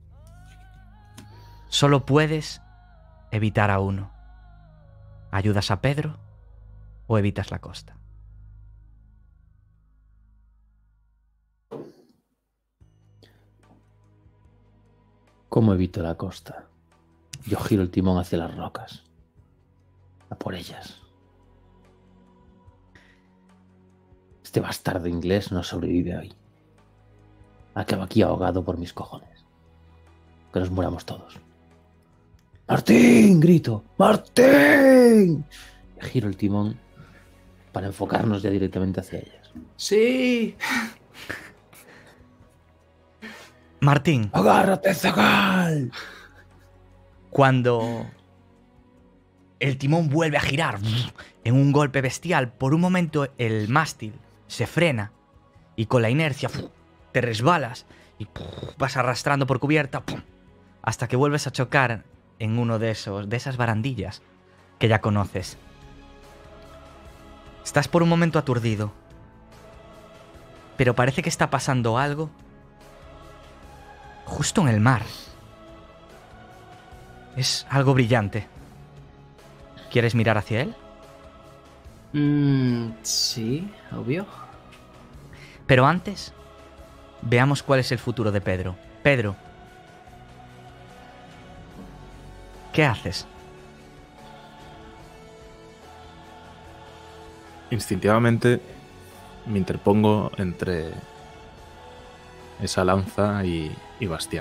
Solo puedes evitar a uno. ¿Ayudas a Pedro o evitas la costa? ¿Cómo evito la costa? Yo giro el timón hacia las rocas. A por ellas. Este bastardo inglés no sobrevive hoy. Acaba aquí ahogado por mis cojones. Que nos muramos todos. ¡Martín! Grito. ¡Martín! Y giro el timón para enfocarnos ya directamente hacia ellas. ¡Sí! Martín. ¡Agárrate, zagal! Cuando el timón vuelve a girar en un golpe bestial, por un momento el mástil se frena y con la inercia te resbalas y vas arrastrando por cubierta hasta que vuelves a chocar en uno de esas barandillas que ya conoces. Estás por un momento aturdido, pero parece que está pasando algo justo en el mar. Es algo brillante. ¿Quieres mirar hacia él? Sí, obvio. Pero antes, veamos cuál es el futuro de Pedro. Pedro, ¿qué haces? Instintivamente me interpongo entre esa lanza y Bastián.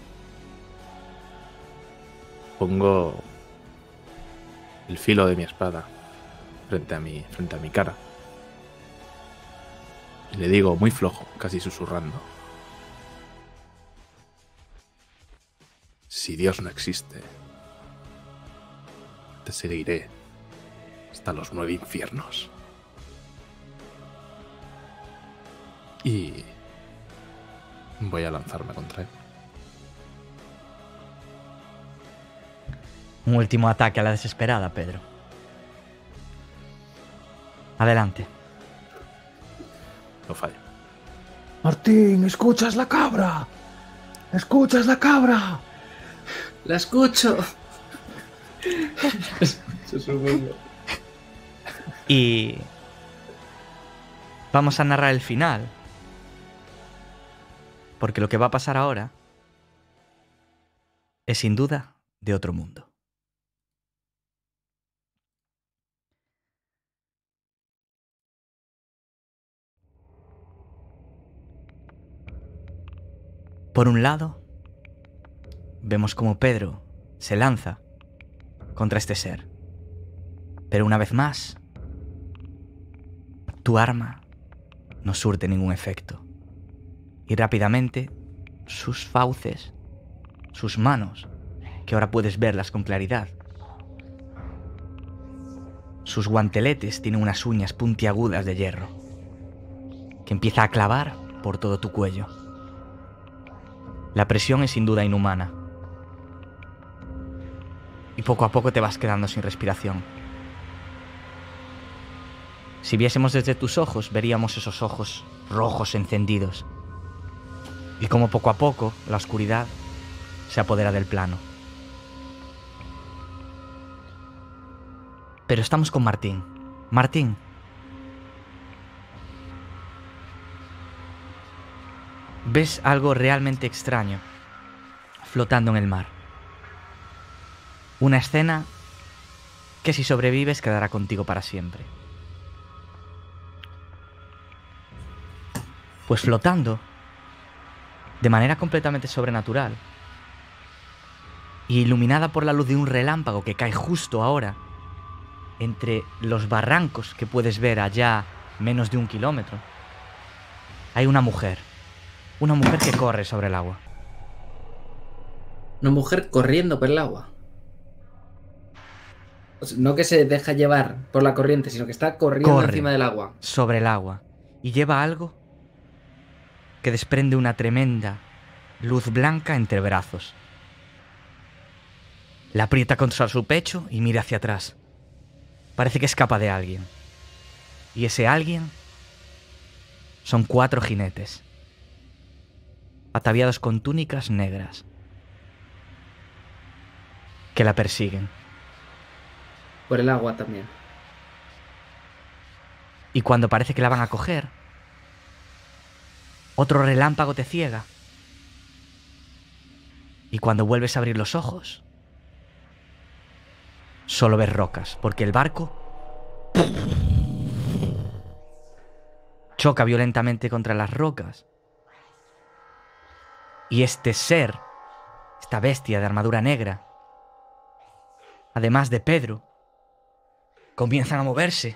Pongo el filo de mi espada frente a mi cara. Y le digo muy flojo, casi susurrando: si Dios no existe, te seguiré hasta los 9 infiernos. Y voy a lanzarme contra él. Un último ataque a la desesperada, Pedro. Adelante. No fallo. Martín, ¿escuchas la cabra? ¿Escuchas la cabra? ¡La escucho! Y vamos a narrar el final, porque lo que va a pasar ahora es sin duda de otro mundo. Por un lado, vemos como Pedro se lanza contra este ser. Pero una vez más, tu arma no surte ningún efecto. Y rápidamente, sus fauces, sus manos, que ahora puedes verlas con claridad, sus guanteletes tienen unas uñas puntiagudas de hierro, que empieza a clavar por todo tu cuello. La presión es sin duda inhumana. Y poco a poco te vas quedando sin respiración. Si viésemos desde tus ojos, veríamos esos ojos rojos encendidos. Y como poco a poco la oscuridad se apodera del plano. Pero estamos con Martín. Martín. Ves algo realmente extraño flotando en el mar. Una escena que si sobrevives quedará contigo para siempre. Pues flotando, de manera completamente sobrenatural, y iluminada por la luz de un relámpago que cae justo ahora, entre los barrancos que puedes ver allá menos de 1 kilómetro, hay una mujer que corre sobre el agua. Una mujer corriendo por el agua. O sea, no que se deja llevar por la corriente, sino que está corriendo Corre encima del agua. sobre el agua y lleva algo que desprende una tremenda luz blanca entre brazos. La aprieta contra su pecho y mira hacia atrás. Parece que escapa de alguien. Y ese alguien son 4 jinetes, ataviados con túnicas negras, que la persiguen. Por el agua también. Y cuando parece que la van a coger, otro relámpago te ciega. Y cuando vuelves a abrir los ojos, solo ves rocas, porque el barco choca violentamente contra las rocas. Y este ser, esta bestia de armadura negra, además de Pedro, comienzan a moverse.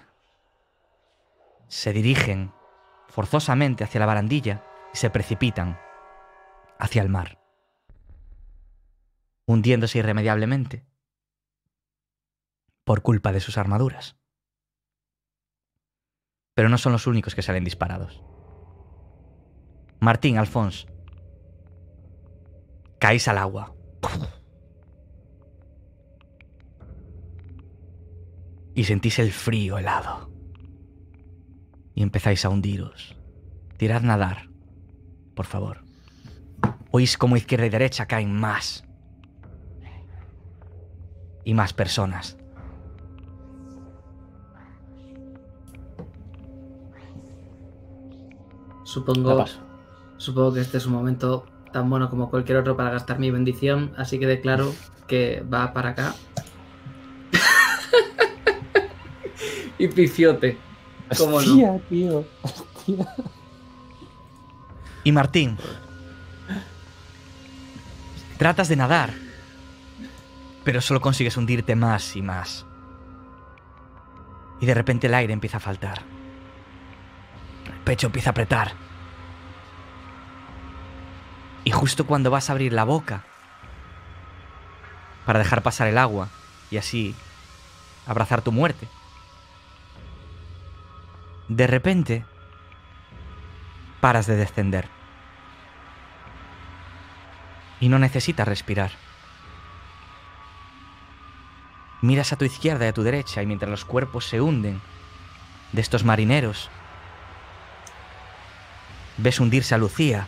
Se dirigen forzosamente hacia la barandilla y se precipitan hacia el mar, hundiéndose irremediablemente por culpa de sus armaduras. Pero no son los únicos que salen disparados. Martín, Alfons, caéis al agua. Y sentís el frío helado. Y empezáis a hundiros. Tirad nadar, por favor. Oís como izquierda y derecha caen más. Y más personas. Supongo que este es un momento tan bueno como cualquier otro para gastar mi bendición, así que declaro que va para acá. Y pifiote. ¿Cómo Hostia, no? tío. Hostia. Y Martín, tratas de nadar, pero solo consigues hundirte más y más. Y de repente el aire empieza a faltar. El pecho empieza a apretar. Y justo cuando vas a abrir la boca para dejar pasar el agua y así abrazar tu muerte, de repente paras de descender. Y no necesitas respirar. Miras a tu izquierda y a tu derecha y mientras los cuerpos se hunden de estos marineros, ves hundirse a Lucía.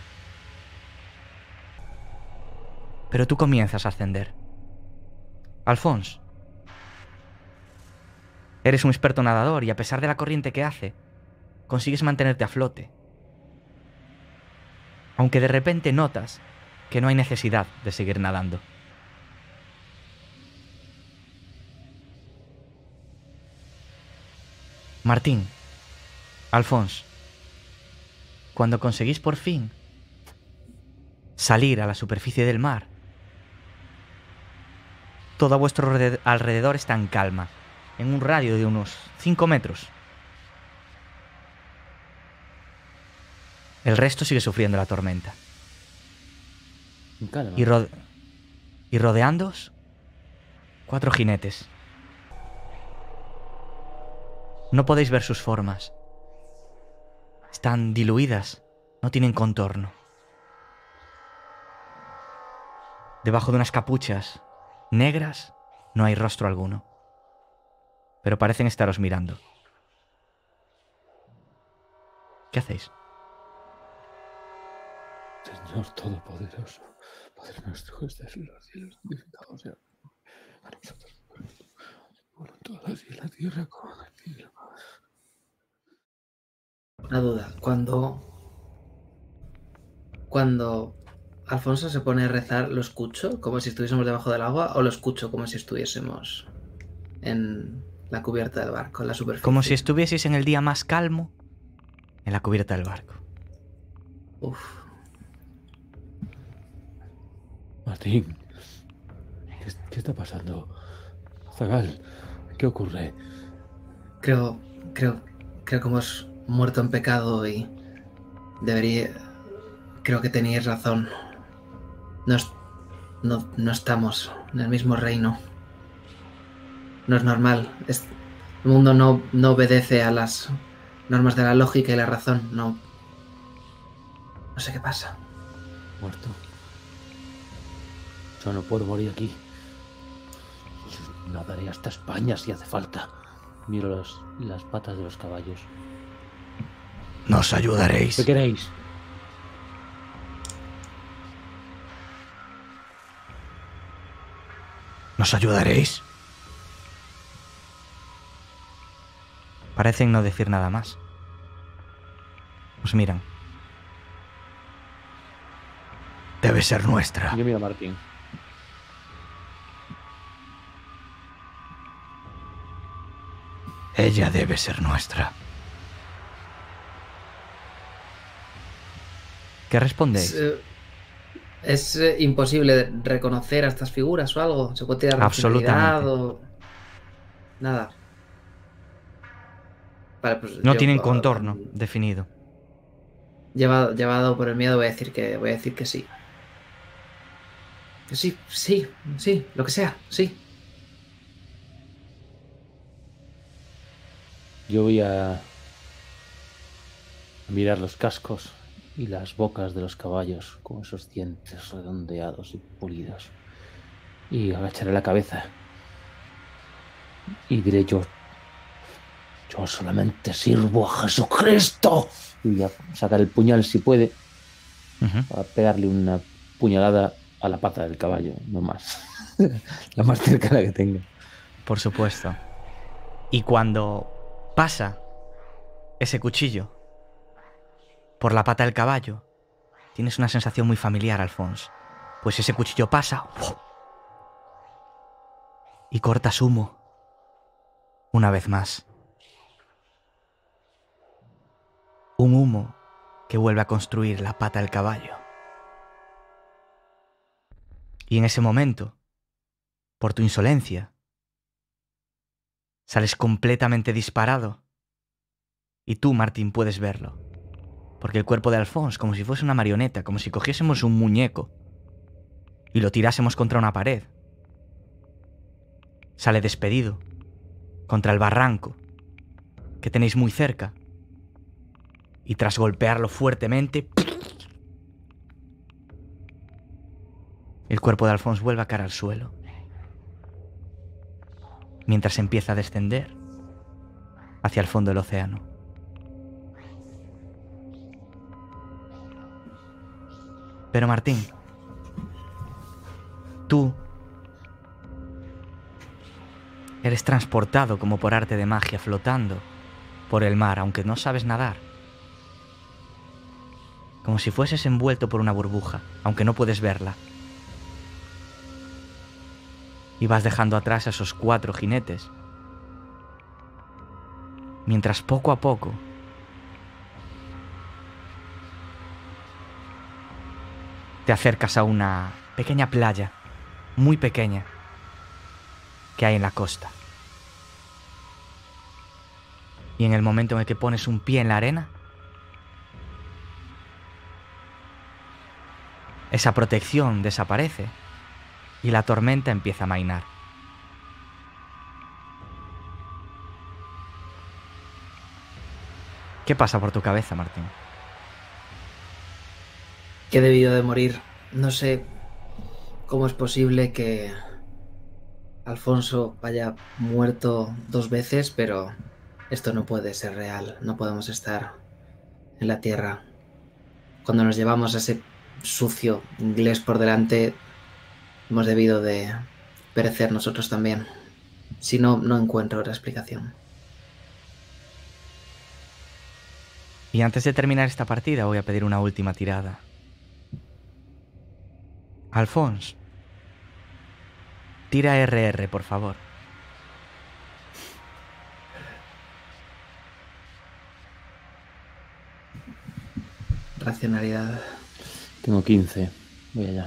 Pero tú comienzas a ascender. Alfons, eres un experto nadador y a pesar de la corriente que hace, consigues mantenerte a flote. Aunque de repente notas que no hay necesidad de seguir nadando. Martín, Alfons, cuando conseguís por fin salir a la superficie del mar, todo a vuestro alrededor está en calma, en un radio de unos 5 metros. El resto sigue sufriendo la tormenta. Calma. Y rodeándoos, 4 jinetes. No podéis ver sus formas. Están diluidas, no tienen contorno. Debajo de unas capuchas negras no hay rostro alguno, pero parecen estaros mirando. ¿Qué hacéis? Señor Todopoderoso, Padre nuestro que estás en los cielos, santificado sea a nosotros. Bueno, todo así en la tierra como en el cielo. Una duda. Cuando Alfonso se pone a rezar, ¿lo escucho como si estuviésemos debajo del agua o lo escucho como si estuviésemos en la cubierta del barco, en la superficie? Como si estuvieseis en el día más calmo en la cubierta del barco. Uf. Martín, ¿qué está pasando? Zagal, ¿qué ocurre? Creo, creo que hemos muerto en pecado y creo que teníais razón. No estamos en el mismo reino. No es normal. El mundo no obedece a las normas de la lógica y la razón. No sé qué pasa. Muerto. Yo no puedo morir aquí. Nadaré hasta España si hace falta. Miro las patas de los caballos. Nos ayudaréis. ¿Qué queréis? ¿Nos ayudaréis? Parecen no decir nada más. Os miran. Debe ser nuestra. Yo miro a Martín. Ella debe ser nuestra. ¿Qué respondéis? ¿Es imposible reconocer a estas figuras o algo? ¿Se puede tirar Absolutamente. o nada? Vale, pues No yo, tienen contorno definido. Llevado por el miedo voy a decir que sí. Que sí, lo que sea, sí. Yo voy a mirar los cascos y las bocas de los caballos con esos dientes redondeados y pulidos. Y agacharé la cabeza. Y diré yo solamente sirvo a Jesucristo. Y voy a sacar el puñal si puede. Para pegarle una puñalada a la pata del caballo, no más. La más cercana que tenga. Por supuesto. Y cuando pasa ese cuchillo por la pata del caballo, tienes una sensación muy familiar, Alphonse. Pues ese cuchillo pasa y cortas humo una vez más. Un humo que vuelve a construir la pata del caballo. Y en ese momento, por tu insolencia, sales completamente disparado. Y tú, Martín, puedes verlo. Porque el cuerpo de Alphonse, como si fuese una marioneta, como si cogiésemos un muñeco y lo tirásemos contra una pared, sale despedido contra el barranco que tenéis muy cerca. Y tras golpearlo fuertemente, el cuerpo de Alphonse vuelve a caer al suelo, mientras empieza a descender hacia el fondo del océano. Pero Martín, tú eres transportado como por arte de magia, flotando por el mar, aunque no sabes nadar. Como si fueses envuelto por una burbuja, aunque no puedes verla. Y vas dejando atrás a esos 4 jinetes, mientras poco a poco te acercas a una pequeña playa, muy pequeña, que hay en la costa. Y en el momento en el que pones un pie en la arena, esa protección desaparece y la tormenta empieza a amainar. ¿Qué pasa por tu cabeza, Martín? Que he debido de morir. No sé cómo es posible que Alfonso haya muerto 2 veces, pero esto no puede ser real. No podemos estar en la tierra. Cuando nos llevamos a ese sucio inglés por delante, hemos debido de perecer nosotros también. Si no, no encuentro otra explicación. Y antes de terminar esta partida voy a pedir una última tirada. Alphonse, tira RR, por favor. Racionalidad. Tengo 15. Voy allá.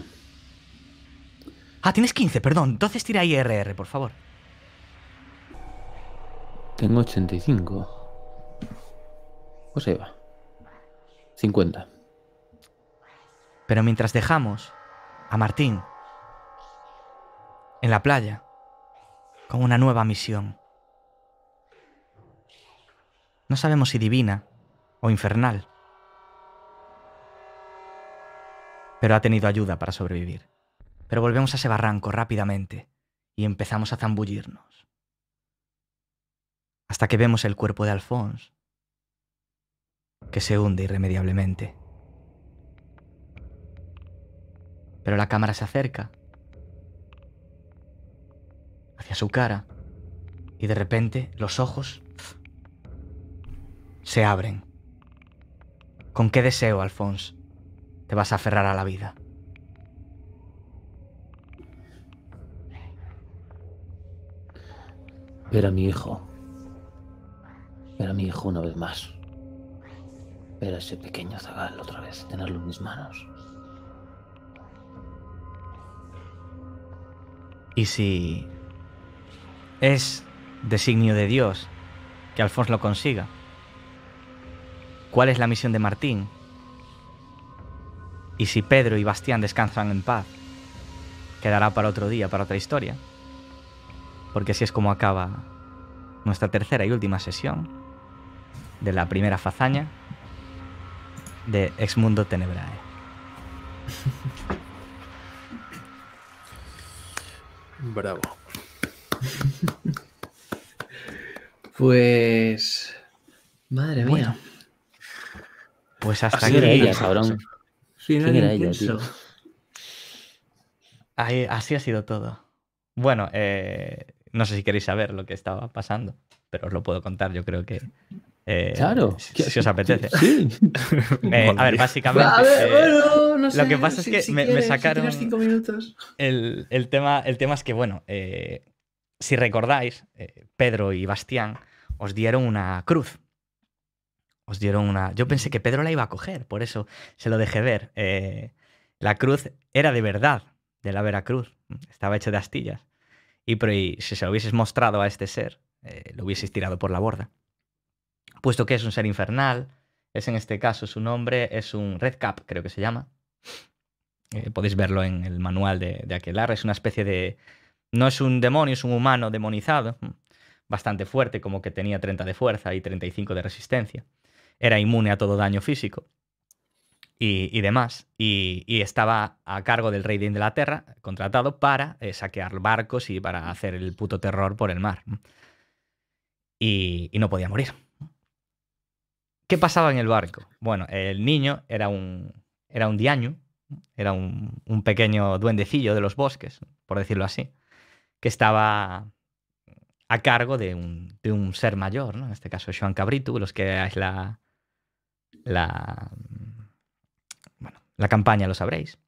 Ah, tienes 15, perdón. Entonces tira IRR, por favor. Tengo 85. Pues ahí va. 50. Pero mientras dejamos a Martín en la playa con una nueva misión. No sabemos si divina o infernal, pero ha tenido ayuda para sobrevivir. Pero volvemos a ese barranco rápidamente y empezamos a zambullirnos. Hasta que vemos el cuerpo de Alphonse, que se hunde irremediablemente. Pero la cámara se acerca hacia su cara y de repente los ojos se abren. ¿Con qué deseo, Alphonse, te vas a aferrar a la vida? Ver a mi hijo. Ver a mi hijo una vez más. Ver a ese pequeño zagal otra vez. Tenerlo en mis manos. Y si es designio de Dios que Alphonse lo consiga, ¿cuál es la misión de Martín? Y si Pedro y Bastián descansan en paz, quedará para otro día, para otra historia. Porque así es como acaba nuestra tercera y última sesión de la primera fazaña de Ex Mundo Tenebrae. Bravo. Pues... Madre mía. Pues hasta ¿Quién era aquí. ella, cabrón? Final ¿Quién era ella, intenso. tío? Así ha sido todo. Bueno, no sé si queréis saber lo que estaba pasando, pero os lo puedo contar, yo creo que... Claro. Si os apetece. Sí. A ver, básicamente... A ver, bueno, no sé. lo que pasa es que si me quieres, sacaron... Si tienes 5 minutos. El tema es que, bueno, si recordáis, Pedro y Bastián os dieron una cruz. Os dieron una... Yo pensé que Pedro la iba a coger, por eso se lo dejé ver. La cruz era de verdad, de la Veracruz. Estaba hecha de astillas. Y si se lo hubieses mostrado a este ser, lo hubieseis tirado por la borda. Puesto que es un ser infernal, es en este caso su nombre, es un Red Cap, creo que se llama. Podéis verlo en el manual de Aquelarre. Es una especie de... No es un demonio, es un humano demonizado. Bastante fuerte, como que tenía 30 de fuerza y 35 de resistencia. Era inmune a todo daño físico y demás. Y estaba a cargo del rey de Inglaterra, contratado para saquear barcos y para hacer el puto terror por el mar. Y no podía morir. ¿Qué pasaba en el barco? Bueno, el niño era un diaño, era un pequeño duendecillo de los bosques, por decirlo así, que estaba a cargo de un ser mayor, ¿no? En este caso, Xoan Cabritu, los que es la campaña lo sabréis.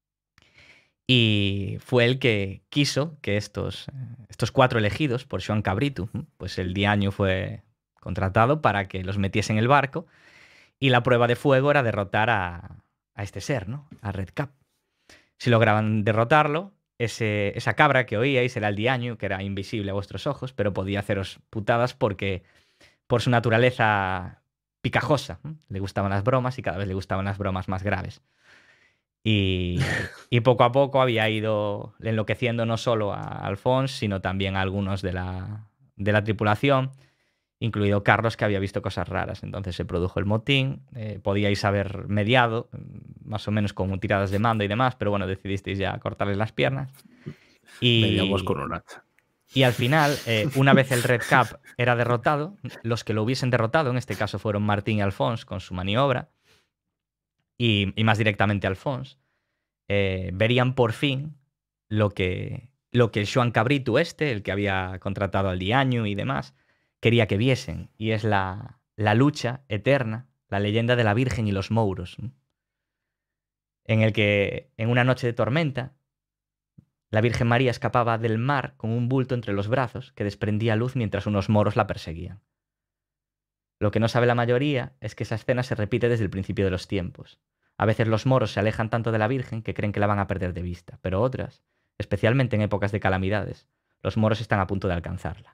Y fue el que quiso que estos 4 elegidos por Xoan Cabritu, pues el diaño fue contratado para que los metiese en el barco y la prueba de fuego era derrotar a este ser, ¿no? A Red Cap. Si lograban derrotarlo, esa cabra que oíais era el diaño, que era invisible a vuestros ojos, pero podía haceros putadas porque por su naturaleza picajosa, le gustaban las bromas y cada vez le gustaban las bromas más graves. Y poco a poco había ido enloqueciendo no solo a Alphonse, sino también a algunos de la tripulación, incluido Carlos, que había visto cosas raras. Entonces se produjo el motín, podíais haber mediado, más o menos con tiradas de mando y demás, pero bueno, decidisteis ya cortarles las piernas. Mediamos con un hacha. Y al final, una vez el Red Cap era derrotado, los que lo hubiesen derrotado, en este caso fueron Martín y Alphonse con su maniobra, y más directamente Alphonse, verían por fin lo que el Xoan Cabritu el que había contratado al diaño y demás, quería que viesen, y es la lucha eterna, la leyenda de la Virgen y los mouros, en el que en una noche de tormenta la Virgen María escapaba del mar con un bulto entre los brazos que desprendía luz mientras unos moros la perseguían. Lo que no sabe la mayoría es que esa escena se repite desde el principio de los tiempos. A veces los moros se alejan tanto de la Virgen que creen que la van a perder de vista, pero otras, especialmente en épocas de calamidades, los moros están a punto de alcanzarla.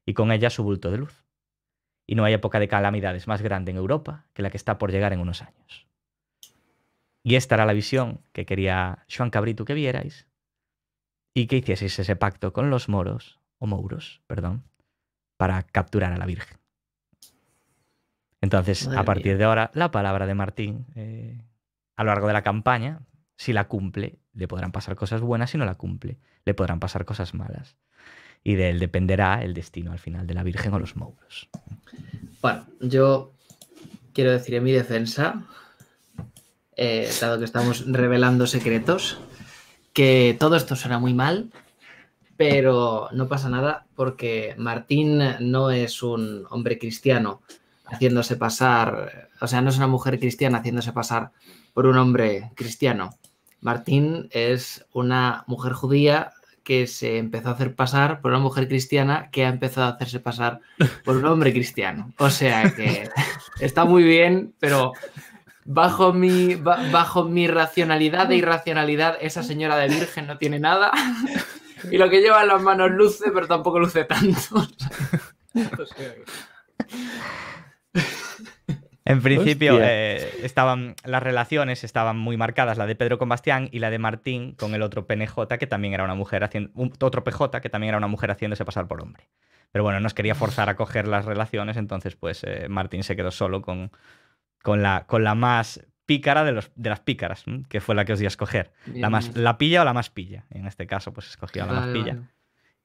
y con ella su bulto de luz. Y no hay época de calamidades más grande en Europa que la que está por llegar en unos años. Y esta era la visión que quería Xoán Cabrito que vierais y que hicieseis ese pacto con los moros, o mouros, perdón, para capturar a la Virgen. Entonces, Madre a partir mía. de ahora, la palabra de Martín, a lo largo de la campaña, si la cumple, le podrán pasar cosas buenas; si no la cumple, le podrán pasar cosas malas. Y de él dependerá el destino al final de la Virgen o los mouros. Bueno, yo quiero decir en mi defensa, dado que estamos revelando secretos, que todo esto suena muy mal, pero no pasa nada porque Martín no es un hombre cristiano haciéndose pasar, o sea, no es una mujer cristiana haciéndose pasar por un hombre cristiano. Martín es una mujer judía que se empezó a hacer pasar por una mujer cristiana que ha empezado a hacerse pasar por un hombre cristiano. O sea que está muy bien, pero bajo mi racionalidad e irracionalidad, esa señora de virgen no tiene nada. Y lo que lleva en las manos luce, pero tampoco luce tanto. O sea que... En principio, Hostia. las relaciones estaban muy marcadas, la de Pedro con Bastián y la de Martín con el otro PNJ, que también era una mujer otro PJ, que también era una mujer haciéndose pasar por hombre. Pero bueno, nos quería forzar a coger las relaciones, entonces pues Martín se quedó solo con la más pícara de las pícaras, que fue la que os di a escoger. Bien, La pilla o la más pilla. En este caso, pues escogí a la más vale, pilla. vale.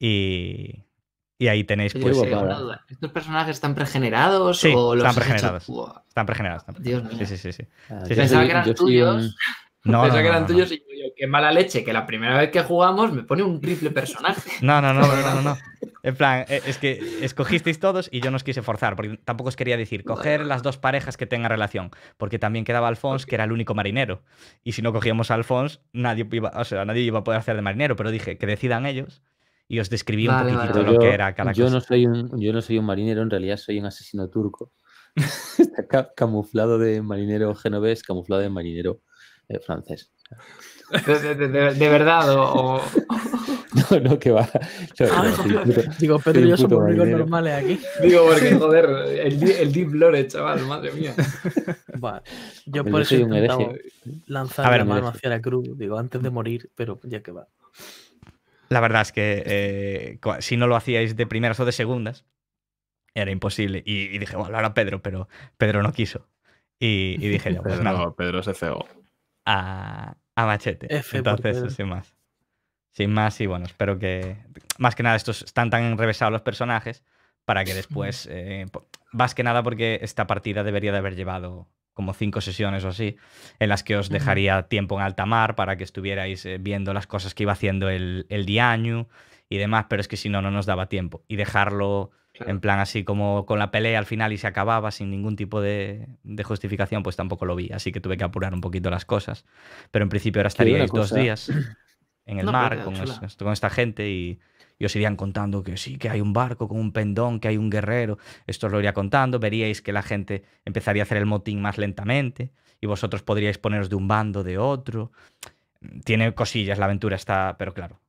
Y ahí tenéis, Oye, pues. Qué una guapada. duda. ¿Estos personajes están pregenerados Sí, o los están has hecho pregenerados. tú? Buah, Están pregenerados. Dios mío. Sí. Ah, Sí, yo Pensaba soy- que eran yo soy tuyos. No, Pensaba que no, eran no, tuyos y yo, qué mala leche, que la primera vez que jugamos me pone un triple personaje. No. En plan, es que escogisteis todos y yo no os quise forzar, porque tampoco os quería decir, coger las dos parejas que tengan relación, porque también quedaba Alfons, que era el único marinero. Y si no cogíamos a Alfons, nadie iba a poder hacer de marinero, pero dije que decidan ellos y os describí un Vale, poquitito vale. lo que era cada yo cosa. yo no soy un marinero, en realidad soy un asesino turco. Está camuflado de marinero genovés, camuflado de marinero francés. De verdad, o... No, que va. No, soy un puto- Digo, soy Pedro y un yo puto somos amigos marinero. normales aquí. Digo, porque joder, el Deep Lore, chaval, madre mía. Vale. Yo Pues por yo eso soy he un intentado hereje. lanzar A ver, la un mano hereje. hacia la cruz, digo, antes de morir, pero ya que va. La verdad es que si no lo hacíais de primeras o de segundas, era imposible. Y dije, bueno, ahora Pedro, pero Pedro no quiso. Y dije yo, pues nada, Pedro se cegó. a Machete. F por Entonces, Pedro. sin más. Sin más, y bueno, espero que. Más que nada, estos están tan enrevesados los personajes para que después. Más que nada porque esta partida debería de haber llevado como 5 sesiones o así, en las que os dejaría tiempo en alta mar para que estuvierais viendo las cosas que iba haciendo el Diañu y demás, pero es que si no, no nos daba tiempo. Y dejarlo en plan así como con la pelea al final y se acababa sin ningún tipo de justificación, pues tampoco lo vi. Así que tuve que apurar un poquito las cosas. Pero en principio ahora Te digo una estaríais 2 cosa. días en el No, mar pero con, chula. con esta gente y os irían contando que sí, que hay un barco con un pendón, que hay un guerrero. Esto os lo iría contando. Veríais que la gente empezaría a hacer el motín más lentamente y vosotros podríais poneros de un bando de otro. Tiene cosillas, la aventura está, pero claro,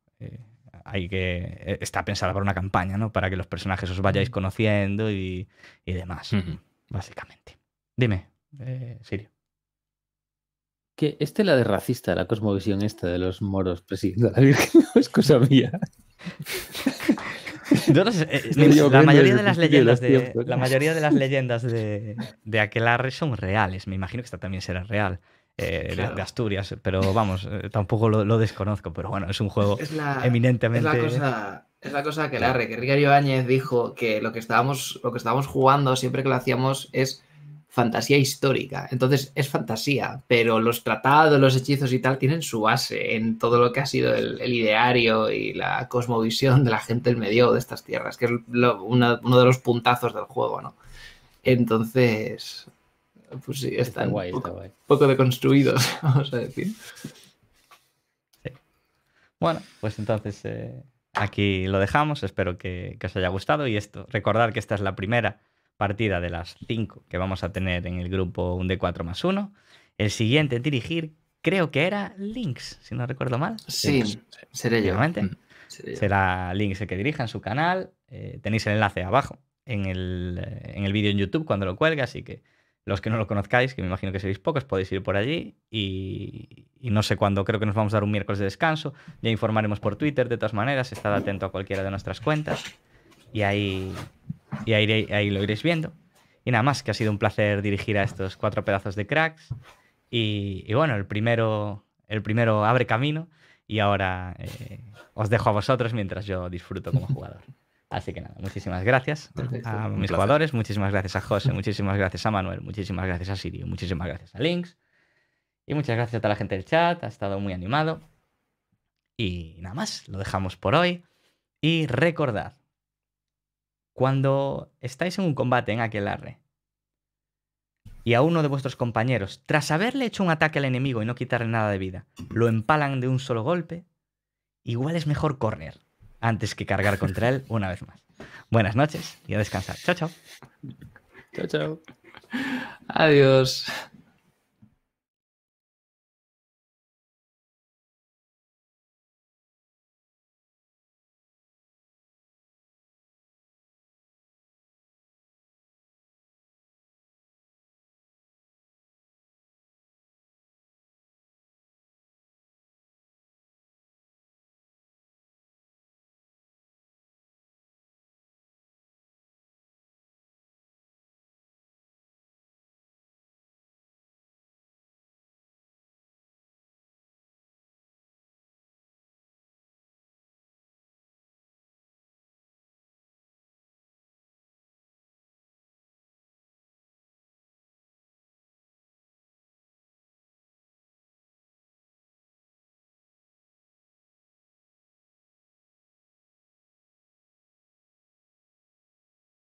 está pensada para una campaña, ¿no? Para que los personajes os vayáis conociendo y demás, básicamente. Dime, Sirio. Que la de racista, la cosmovisión esta de los moros persiguiendo a la Virgen, no es cosa mía. Yo no sé, Me llevo la viendo mayoría desde de las el principio de leyendas los tiempos. la mayoría de las leyendas de Aquelarre son reales. Me imagino que esta también será real. Claro. De Asturias, pero vamos, tampoco lo desconozco, pero bueno, es un juego Es la eminentemente. Es la cosa que Larry, que Ricardo Áñez dijo que lo que estábamos jugando siempre que lo hacíamos es fantasía histórica. Entonces es fantasía, pero los tratados, los hechizos y tal tienen su base en todo lo que ha sido el ideario y la cosmovisión de la gente del medio de estas tierras, que es uno de los puntazos del juego, ¿no? Entonces, pues sí, Está están guay, un está guay. poco deconstruidos, vamos a decir. Bueno, pues entonces aquí lo dejamos. Espero que os haya gustado. Y esto, recordad que esta es la primera partida de las 5 que vamos a tener en el grupo un D4+1. El siguiente en dirigir creo que era Lynx, si no recuerdo mal. Sí, seré yo. Efectivamente. Seré yo. Será Lynx el que dirija en su canal. tenéis el enlace abajo en el vídeo en YouTube cuando lo cuelgue, así que los que no lo conozcáis, que me imagino que seréis pocos, podéis ir por allí y no sé cuándo, creo que nos vamos a dar un miércoles de descanso, ya informaremos por Twitter, de todas maneras, estad atento a cualquiera de nuestras cuentas y ahí lo iréis viendo. Y nada más, que ha sido un placer dirigir a estos 4 pedazos de cracks y bueno, el primero abre camino y ahora os dejo a vosotros mientras yo disfruto como jugador. Así que nada, muchísimas gracias a mis jugadores, muchísimas gracias a José, muchísimas gracias a Manuel, muchísimas gracias a Sirio, muchísimas gracias a Lynx y muchas gracias a toda la gente del chat, ha estado muy animado. Y nada más, lo dejamos por hoy. Y recordad, cuando estáis en un combate en Aquelarre y a uno de vuestros compañeros, tras haberle hecho un ataque al enemigo y no quitarle nada de vida, lo empalan de un solo golpe, igual es mejor correr antes que cargar contra él una vez más. Buenas noches y a descansar. Chao, chao. Chao, chao. Adiós.